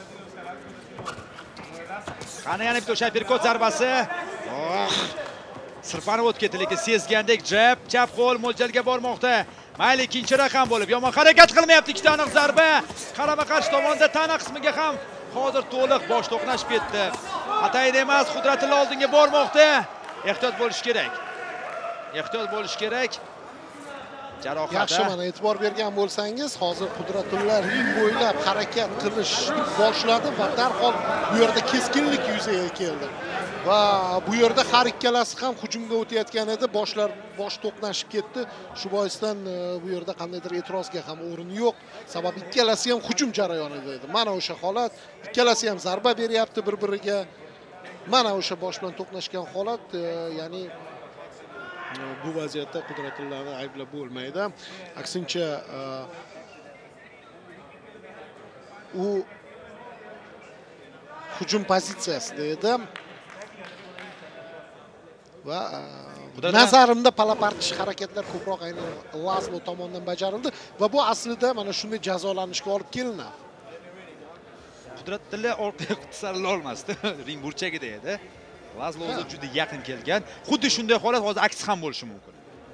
Qani yana bitta o'sha uppercut zarbasi. Oh! Sirpanib o'tib ketdi, lekin sezgandek jab, chap qo'l mo'ljalga bormoqda. Mayli, ikkinchi raqam bo'lib, yomon harakat qilmayapti. Ikkita aniq zarba. Qarama-qarshi tomonda tana qismiga ham hozir to'liq bosh to'qnashib ketdi. Atayin emas, Qudratulla oldinga bormoqda. Ehtiyot bo'lish kerak. Ehtiyot bo'lish kerak. jarohat. Yaxshi, mana e'tibor bergan bo'lsangiz, hozir Qudratilla ring bo'ylab harakat qilish boshladi va darhol bu yerda keskinlik yuzaga keldi. Va bu yerda har ikkalasi ham hujumga o'tayotgan edi, boshlar bosh to'qnashib ketdi. Shu boisdan bu yerda qandaydir e'tirozga ham o'rin yo'q. Sababi ikkalasi ham hujum jarayonida edi. Mana o'sha holat, ikkalasi ham zarba beryapti bir-biriga. Mana o'sha bosh bilan to'qnashgan holat, ya'ni bu vaziyatda Qudratillani ayblab bo'lmaydi. Aksincha u hujum pozitsiyasida edi. Va nazarimda palapartish harakatlar ko'proq aynan Lazlo tomonidan bajarildi va bu aslida mana shunday jazolanishga olib kelinadi. Qudratilla orqaga qutqara olmasdi. Ring burchagida edi. Lazlo o'zi juda yaqin kelgan. Xuddi shunday holat hozir aksi ham bo'lishi mumkin.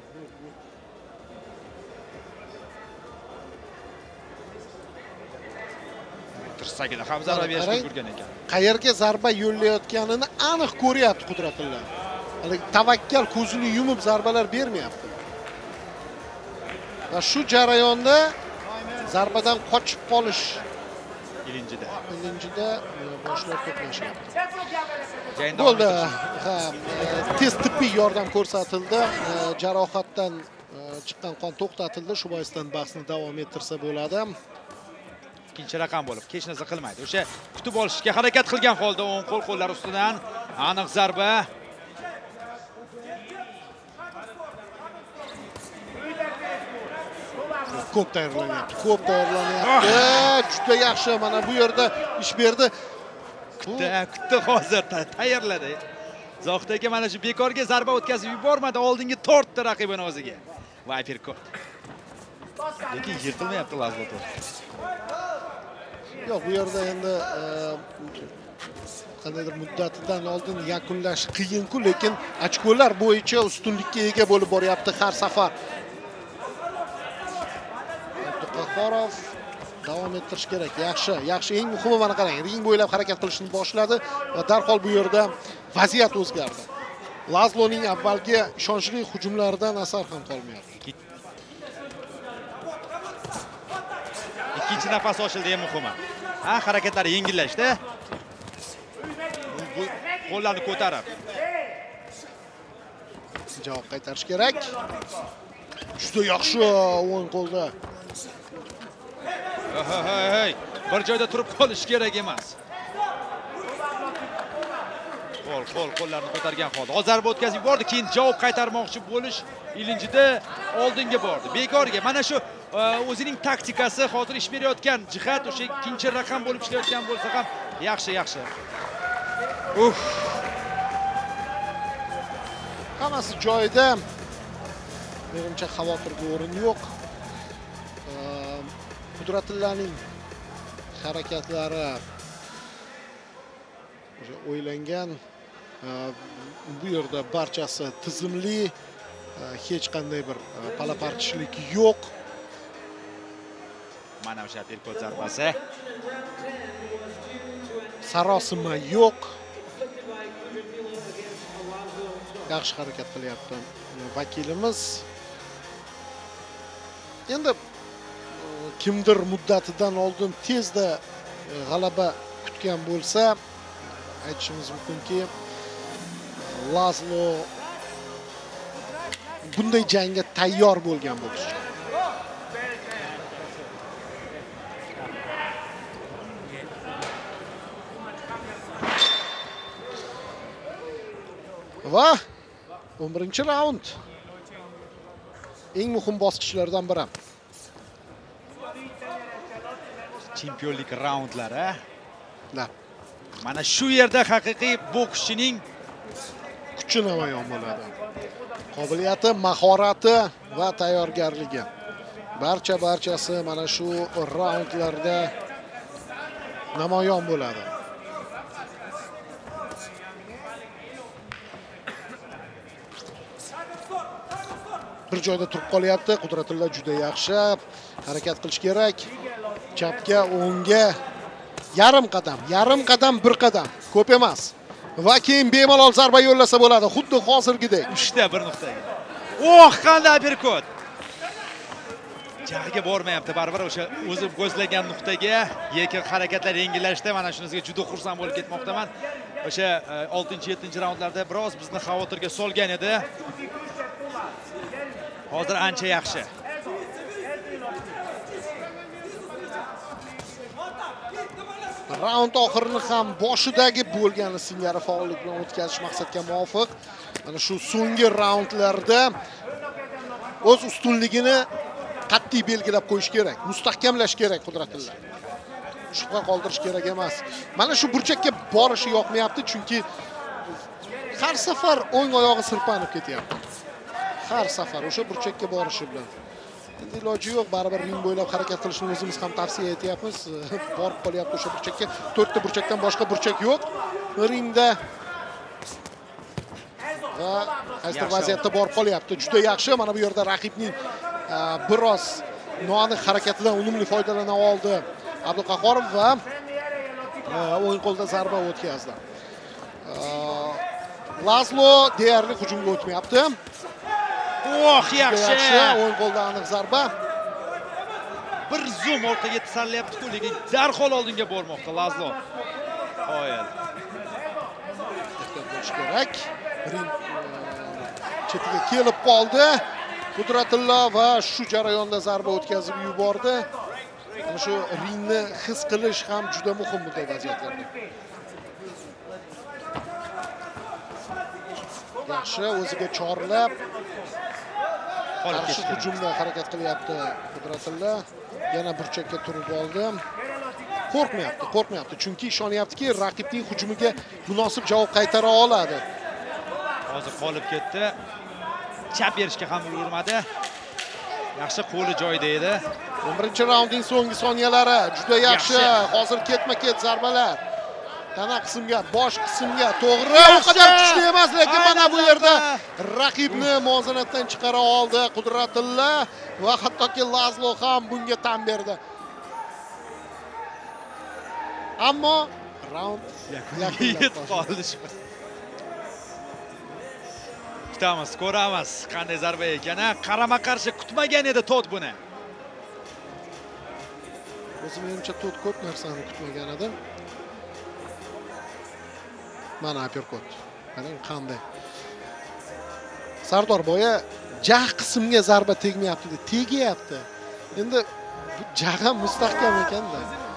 Tirsagida ham zarba berishga urgan ekan. Qayerga zarba yo'llayotganini aniq ko'ryapti Qudratilla. Hali tavakkal ko'zini yumib zarbalar bermayapti. Va shu jarayonda zarbadan qochib qolish ilinjida. Ilinjida boshlar to'qnashyapti. Jangda bo'ldi. Ha, tez tibbiy yordam ko'rsatildi. Jarohatdan chiqqan qon to'xtatildi. Shu boisdan bahsni davom ettirsa bo'ladi. Ikkinchi raqam bo'lib, hech narsa qilmaydi. O'sha kutib olishga harakat qilgan holda o'ng qo'l qo'llar ustidan aniq zarba. Ko'p tayyorlanyapti. Ko'p tayyorlanyapti. Juda yaxshi, mana bu yerda ish berdi. Kutdi, kutdi hozir tayyorladi. Zohid aka mana shu bekorga zarba o'tkazib yubormadi, oldingi tortdi raqibini o'ziga. Viperkot. Lekin yirtilmayapti Lazlo to'rt. Yo'q, bu yerda endi qandaydir muddatidan oldin yakunlash qiyin-ku, lekin ochkolar bo'yicha ustunlikka ega bo'lib boryapti har safar. Qahorov davom ettirish kerak. Yaxshi, yaxshi. Eng muhimi mana qarang, ring bo'ylab harakat qilishni boshladi va darhol bu yerda vaziyat o'zgardi. Lazloning avvalgi ishonchli hujumlaridan asar ham qolmayapti. Ikkinchi nafas ochildi, eng muhimi. Ha, harakatlari yengillashdi. Qo'llarni ko'tarib javob qaytarish kerak. Juda yaxshi o'ng qo'lda. Hey, hey, bir joyda turib qolish kerak emas. Qo'l, qo'l, qo'llarni ko'targan holda. Hozir zarba o'tkazib yubordi, keyin javob qaytarmoqchi bo'lish ilinjida oldinga bordi. Bekorga. Mana shu o'zining taktikasi hozir ish berayotgan jihat o'sha ikkinchi raqam bo'lib ishlayotgan bo'lsa ham yaxshi, yaxshi. Uf. Hammasi joyida. Menimcha xavotirga o'rin yo'q. Qudratillaning harakatlari o'sha o'ylangan, bu yerda barchasi tizimli, hech qanday bir palapartishlik yo'q. Mana o'sha perkot zarbasi. Sarosima yo'q. Yaxshi harakat qilyapti vakilimiz. Endi kimdir muddatidan oldin tezda g'alaba kutgan bo'lsa, aytishimiz mumkinki, Lazlo bunday jangga tayyor bo'lgan bokschi. Va o'n birinchi raund eng muhim bosqichlardan biri. Chempionlik raundlari. Da. Mana shu yerda haqiqiy bokschining kuchi namoyon bo'ladi. Qobiliyati, mahorati va tayyorgarligi. Barcha barchasi mana shu raundlarda namoyon bo'ladi. Bir joyda turib qolyapti. Qudratilla juda yaxshi harakat qilish kerak. Chapga, o'ngga yarim qadam, yarim qadam, bir qadam, ko'p emas. Va keyin bemalol zarba yo'llasa bo'ladi, xuddi hozirgidek. uchta bir nuqtaga. Oh, qanday perkot. jag'iga bormayapti, baribir o'sha o'zi ko'zlagan nuqtaga lekin harakatlar yengillashdi. Mana shunisiga juda xursand bo'lib ketmoqdaman. O'sha oltinchi yettinchi raundlarda biroz bizni xavotirga solgan edi. Hozir ancha yaxshi. Raund oxirini ham boshidagi bo'lgani singari faollik bilan o'tkazish maqsadga muvofiq. Mana shu so'nggi raundlarda o'z ustunligini qat'iy belgilab qo'yish kerak, mustahkamlash kerak Qudratilla. Shubha qoldirish kerak emas. Mana shu burchakka borishi yoqmayapti, chunki har safar o'ng oyog'i sirpanib ketyapti. Har safar o'sha burchakka borishi bilan. Endi iloji yo'q, baribir ring bo'ylab harakat qilishni o'zimiz ham tavsiya etyapmiz. Borib qolyapti o'sha burchakka. to'rtta burchakdan boshqa burchak yo'q ringda. Va qaysi vaziyatda borib qolyapti. Juda yaxshi. Mana bu yerda raqibning biroz noaniq harakatidan unumli foydalana oldi Abduqahhorov va o'ng qo'lda zarba o'tkazdi. Laszlo deyarli hujumga o'tmayapti. Oh, yaxshi. O'ng qo'lda aniq zarba. Bir zoom orqaga tisalyapti-ku, lekin darhol oldinga bormoqda Laszlo. Qoyil. Diqqat bo'lish kerak. Ring chetiga kelib qoldi. Qudratilla va shu jarayonda zarba o'tkazib yubordi. Mana shu ringni his qilish ham juda muhim bunday vaziyatlarda. Yaxshi, o'ziga chorlab qarshi hujumda harakat qilyapti Qudratilla. Yana burchakka turib oldi. Qo'rqmayapti, qo'rqmayapti, chunki ishonyaptiki, raqibning hujumiga munosib javob qaytara oladi. Hozir qolib ketdi. Chap berishga ham ulgurmadi. Yaxshi, qo'li joyida edi. o'n birinchi raundning so'nggi soniyalari juda yaxshi. Hozir ketma-ket zarbalar. Tana qismga, bosh qismga to'g'ri. U qadar kuchli emas, lekin mana bu yerda raqibni muvozanatdan chiqara oldi Qudratilla va hattoki Laszlo ham bunga tan berdi. Ammo raund yetib qoldi. Kutamiz, ko'ramiz qanday zarba ekani. Qarama-qarshi kutmagan edi Tot buni. O'zim menimcha Tot ko'p narsani kutmagan edi. Mana uppercut. Qarang qanday. Sardor boya jag' qismga zarba tegmayapti deb tegyapti. Endi bu jag' ham mustahkam ekanda.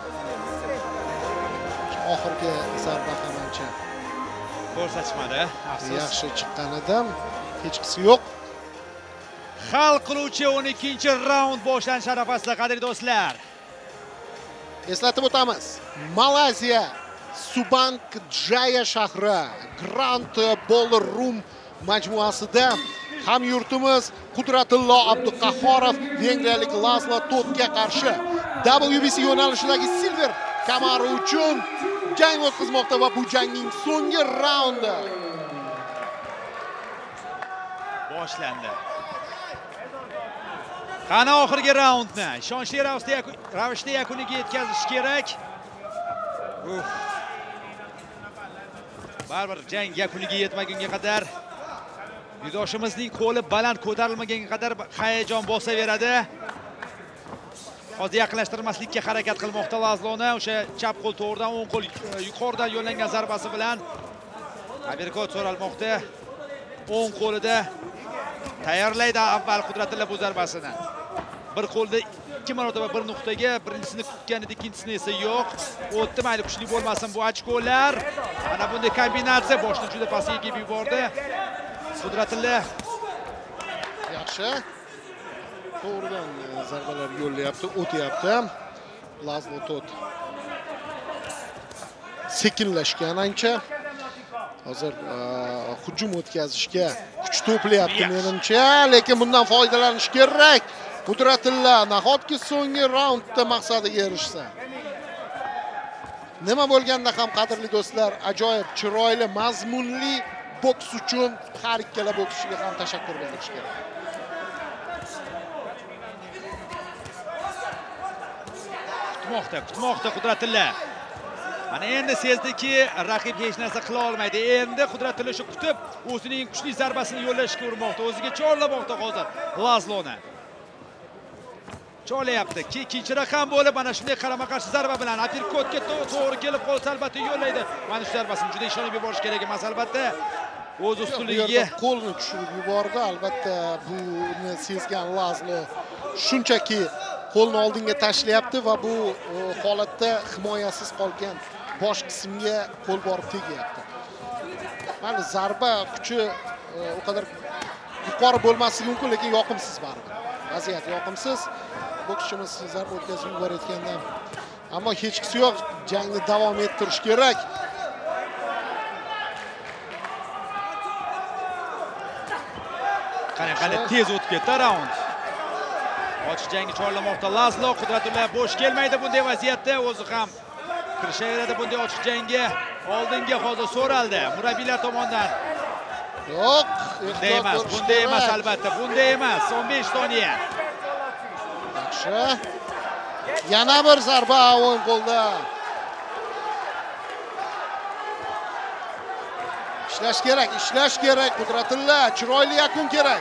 Oxirgi zarba ham ancha ko'rsatmadi. Yaxshi chiqqan edim. Hech qisi yo'q. Hal qiluvchi o'n ikkinchi raund boshlanish arafasida, qadrli do'stlar. Eslatib o'tamiz. Malayziya Subang Jaya shahri Grand Ballroom majmuasida hamyurtimiz Qudratilla Abduqahhorov vengriyalik Laszlo Totga qarshi W B C yo'nalishidagi silver kamari uchun jang o'tkazmoqda va bu jangning so'nggi raundi boshlandi. Qani oxirgi raundni ishonchli ravishda yakuniga yetkazish kerak. Uf. Baribir jang yakuniga yetmagunga qadar yudoshimizning qo'li baland ko'tarilmagunga qadar hayajon bosaveradi. Hozir yaqinlashtirmaslikka harakat qilmoqda Laszloni. O'sha chap qo'l to'g'ridan o'ng qo'l yuqoridan yo'llangan zarbasi bilan uppercut so'ralmoqda. O'ng qo'lida tayyorlaydi avval Qudratilla bu zarbasini. Bir qo'lda ikki marotaba bir nuqtaga, birinchisini kutgan edi, ikkinchisini esa yo'q. O'tdi, mayli kuchli bo'lmasin bu ochkolar. Mana bunday kombinatsiya boshni juda pastga yegib yubordi. Qudratilla yaxshi. To'g'ridan zarbalar yo'llayapti, o'tyapti. Laszlo Tot sekinlashgan ancha. Hozir hujum o'tkazishga kuch to'playapti menimcha, lekin bundan foydalanish kerak. Qudratilla nahotki so'nggi raundda maqsadiga erishsa. Nima bo'lganda ham qadrli do'stlar, ajoyib, chiroyli, mazmunli boks uchun har ikkala bokschiga ham tashakkur bildirish kerak. Kutmoqda, kutmoqda Qudratilla. Mana endi sezdiki, raqib hech narsa qila olmaydi. Endi Qudratilla shu kutib, o'zining kuchli zarbasini yo'llashga urmoqda, o'ziga chorlamoqda hozir Laszloni. cho'layapti. Ikkinchi raqam bo'lib mana shunday qarama-qarshi zarba bilan uppercutga to'g'ri kelib qolsa albatta yo'llaydi. Mana shu zarbasini juda ishonib yuborish kerak emas albatta. O'z ustunligiga qo'lni tushirib yubordi. Albatta buni sezgan Lazlo shunchaki qo'lni oldinga tashlayapti va bu holatda himoyasiz qolgan bosh qismga qo'l borib tegyapti. Mana zarba kuchi o qadar yuqori bo'lmasligi mumkin, lekin yoqimsiz baribir. Vaziyat yoqimsiz. Bokschimiz zarba o'tkazib yuborayotgandan, ammo hech qisi yo'q, jangni davom ettirish kerak. Qanday tez o'tib ketdi raund. Ochiq jangni chorlamoqda Lazlo. Qudratulla bo'sh kelmaydi bunday vaziyatda, o'zi ham kirishaveradi bunday ochiq jangga. Oldinga hozir so'raldi murabbiylar tomonidan. Yo'q, bunday emas, bunday emas albatta, bunday emas. o'n besh soniya. Yaxshi. Yana bir zarba o'ng qo'lda. Ishlash kerak, ishlash kerak Qudratulla, chiroyli yakun kerak.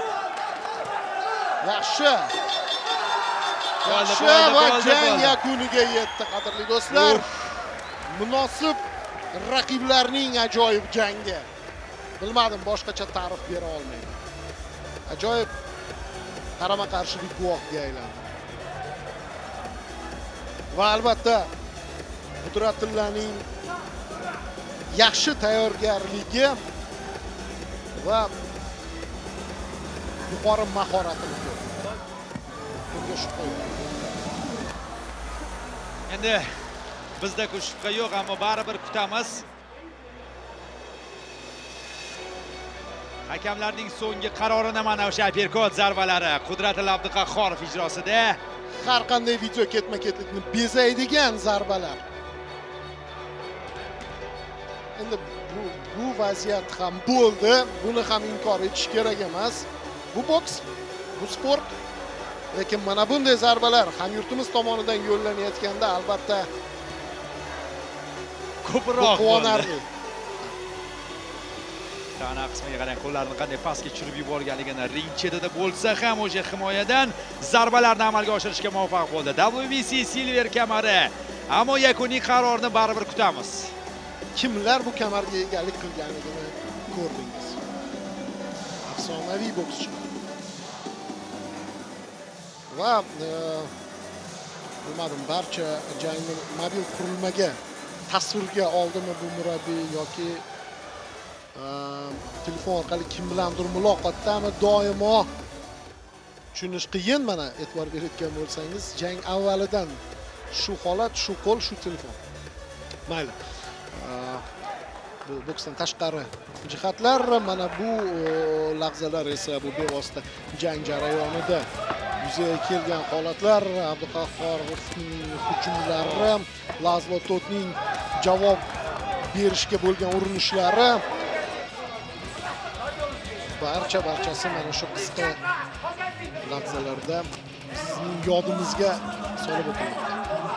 Yaxshi. Yaxshi va jang yakuniga yetdi, qadrli do'stlar. Munosib raqiblarning ajoyib jangi. Bilmadim, boshqacha ta'rif bera olmayman. Ajoyib qarama-qarshilik guvohiga aylandi. Va albatta Qudratullaning yaxshi tayyorgarligi va yuqori mahoratini ko'rdi. Bunga shubha yo'q. Endi bizda shubha yo'q, ammo baribir kutamiz. Hakamlarning so'nggi qarorini mana o'sha uppercut zarbalari Qudratulla Abduqahhorov ijrosida. Har qanday video ketma-ketlikni bezaydigan zarbalar. Endi bu, bu vaziyat ham bo'ldi. Buni ham inkor etish kerak emas. Bu boks, bu sport. Lekin mana bunday zarbalar hamyurtimiz tomonidan yo'llanayotganda albatta ko'proq quvonarli. Tana qismiga qarang, qo'llarini qanday pastga tushirib yuborganligini, ring chetida bo'lsa ham o'sha himoyadan zarbalarni amalga oshirishga muvaffaq bo'ldi. W B C Silver kamari. Ammo yakuniy qarorni baribir kutamiz. Kimlar bu kamarga egalik qilganligini ko'rdingiz. Afsonaviy bokschi. Va bilmadim, barcha jangni mobil qurilmaga tasvirga oldimi bu murabbiy yoki telefon orqali kim bilandir muloqotdami, doimo tushunish qiyin. Mana e'tibor berayotgan bo'lsangiz, jang avvalidan shu holat, shu qo'l, shu telefon. Mayli. Bu boksdan tashqari jihatlar, mana bu lahzalar esa bu bevosita jang jarayonida yuzaga kelgan holatlar. Abduqahhorovning hujumlari, Lazlo Totning javob berishga bo'lgan urinishlari, barcha barchasi mana shu qisqa lahzalarda sizning yodimizga solib o'tilmoqda.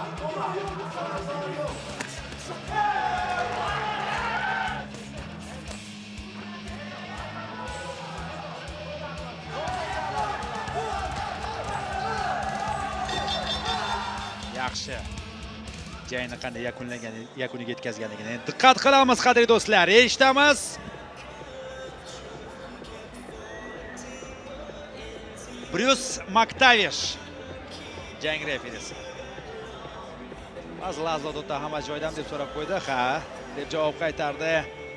Yaxshi. Jangni qanday yakunlangan, yakuniga yetkazganligini diqqat qilamiz, qadrli do'stlar. Eshitamiz. Bruce Maktavish jang referisi. Az Lazlo Tota hamma joydan deb so'rab qo'ydi. Ha, deb javob qaytardi.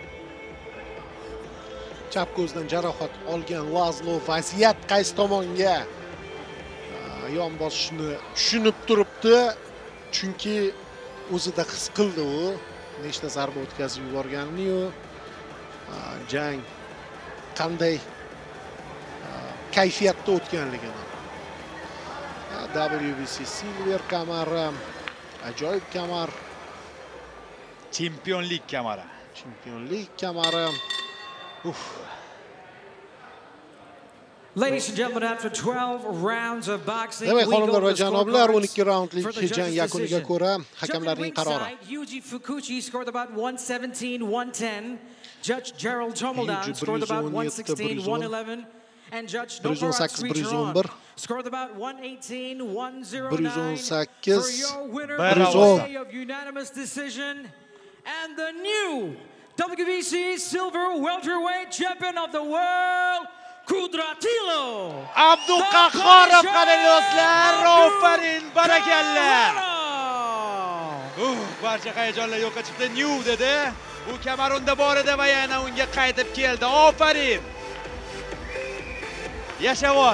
Chap ko'zdan jarohat olgan Lazlo vaziyat qaysi tomonga yon bosishni tushunib turibdi. Chunki o'zida his qildi u nechta zarba o'tkazib yuborganini-yu, jang qanday kayfiyatda o'tganligini. W B C Silver kamari, ajoyib kamar, chempionlik kamari. Chempionlik kamari. Uf. Ladies and gentlemen, after twelve rounds of boxing, Demak, we go xonimlar va to the janoblar, o'n ikki scorecards raundlik for the jang judges' yakuniga decision. ko'ra Judge hakamlarning qarori. ringside, Yuji Fukuchi scored about one seventeen one ten. Judge Gerald Tomeldown scored about one sixteen one eleven. and judge bir yuz o'n sakkiz bir yuz o'n bir scored about one eighteen one oh bir yuz o'n nine sakkiz for your winner bir yuz o'n of unanimous decision and the new W B C silver welterweight champion of the world Kudratilo Abduqahhorov qadrli do'stlar, ofarin, barakallah. Uh, barcha hayajonlar yo'qqa chiqdi. New dedi. Bu Kamerunda bor edi va yana unga qaytib keldi. Ofarin. Yashavor.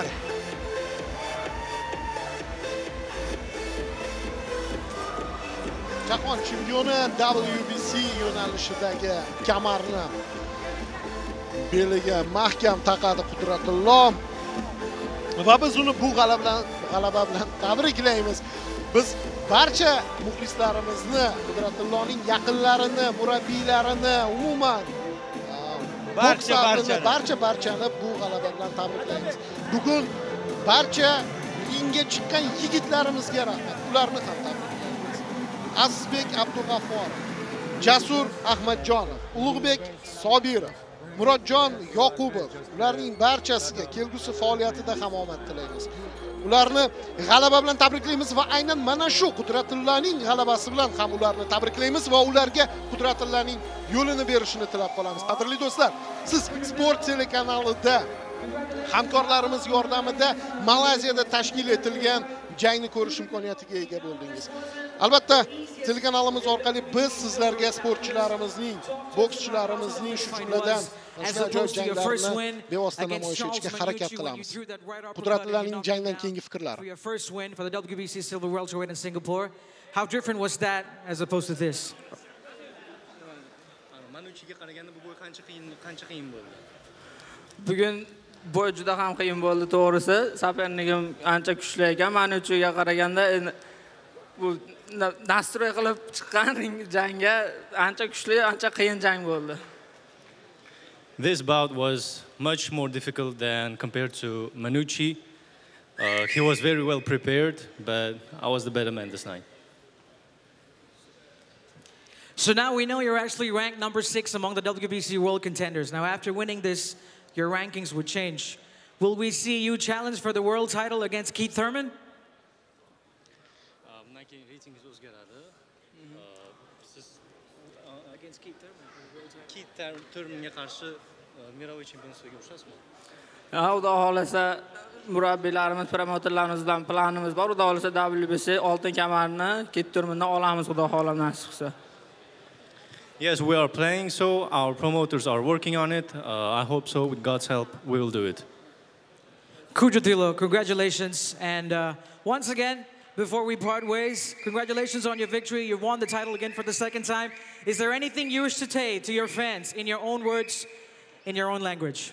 Jahon chempioni W B C yo'nalishidagi kamarni beliga mahkam taqadi Qudratullo va biz uni bu g'alaba bilan g'alaba bilan tabriklaymiz. Biz barcha muxlislarimizni, Qudratulloning yaqinlarini, murabbiylarini, umuman barcha barchani barcha barchani bu g'alaba bilan tabriklaymiz. Bugun barcha ringga chiqqan yigitlarimizga rahmat. Ularni ham tabriklaymiz. Azizbek Abdug'afforov, Jasur Ahmadjonov, Ulug'bek Sobirov, Murodjon Yoqubov, ularning barchasiga kelgusi faoliyatida ham omad tilaymiz. Ularni g'alaba bilan tabriklaymiz va aynan mana shu Qudratulloning g'alabasi bilan ham ularni tabriklaymiz va ularga Qudratulloning yo'lini berishini tilab qolamiz. Qadrli do'stlar, siz Sport telekanalida hamkorlarimiz yordamida Malayziyada tashkil etilgan jangni ko'rish imkoniyatiga ega bo'ldingiz. Albatta, telekanalimiz orqali biz sizlarga sportchilarimizning, bokschilarimizning shu jumladan janglarni bevosita namoyish etishga harakat qilamiz. Qudratulloning jangdan keyingi fikrlari. For your first win for the W B C silver welterweight in Singapore, how different was that as opposed to this? Manuchiga qaraganda bu bo'y qancha qiyin, qancha qiyin bo'ldi. Bugun bo'y juda ham qiyin bo'ldi, to'g'risi. Sopernigim ancha kuchli ekan. Manuchiga qaraganda bu nastroy qilib chiqqan jangga ancha kuchli, ancha qiyin jang bo'ldi. This bout was much more difficult than compared to Manucci. Uh, he was very well prepared, but I was the better man this night. So now we know you're actually ranked number six among the W B C world contenders. Now after winning this, your rankings would change. Will we see you challenge for the world title against Keith Thurman? Against Keith Thurman. Keith Thurmanga qarshi miroviy chempionatga urishasizmi? Xudo xolasa murabbiylarimiz, promotorlarimiz bilan planimiz bor. Xudo xolasa W B C oltin kamarni Keith Thurmandan olamiz, xudo xolam nasib qilsa. Yes, we are playing so. Our promoters are working on it. Uh, I hope so. With God's help, we will do it. Kudratilo, congratulations. And uh, once again, before we part ways, congratulations on your victory. You won the title again for the second time. Is there anything you wish to say to your fans in your own words, in your own language?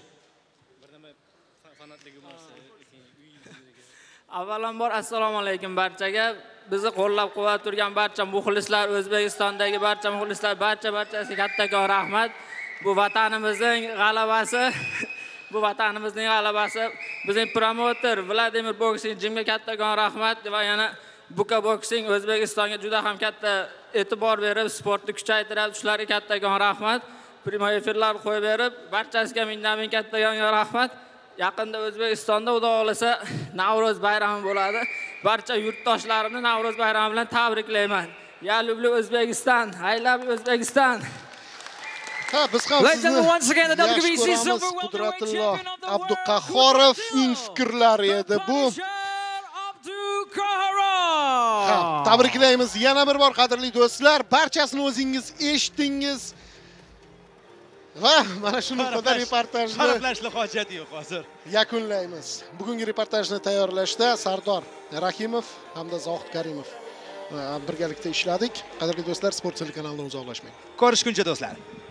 Avvalambor assalomu alaykum barchaga. Bizni qo'llab-quvvat turgan barcha muxlislar, O'zbekistondagi barcha muxlislar, barcha barchasiga kattakon rahmat. Bu vatanimizning g'alabasi, bu vatanimizning g'alabasi. Bizning promotor Vladimir Boxing Jimga kattakon rahmat va yana Buka Boxing O'zbekistonga juda ham katta e'tibor berib, sportni kuchaytirib, shularga kattakon rahmat. Primo efirlar qo'yib berib, barchasiga mingdan-ming kattakon rahmat. Yaqinda O'zbekistonda xudo xolasa Navro'z bayrami bo'ladi. Barcha yurtdoshlarimni Navro'z bayrami bilan tabriklayman. Ya люблю O'zbekiston, I love O'zbekiston. Ha, biz ham sizni once again the W B C silver Qudratullo Abduqahhorovning fikrlari edi bu. Ha, tabriklaymiz yana bir bor qadrli do'stlar. Barchasini o'zingiz eshitdingiz. Va mana shuni qadar reportajni ta'riflashni hojati yo'q hozir. Yakunlaymiz. Bugungi reportajni tayyorlashda Sardor Rahimov hamda Zohid Karimov birgalikda ishladik. Qadrli do'stlar, Sport telekanalidan uzoqlashmang. Ko'rishguncha do'stlar.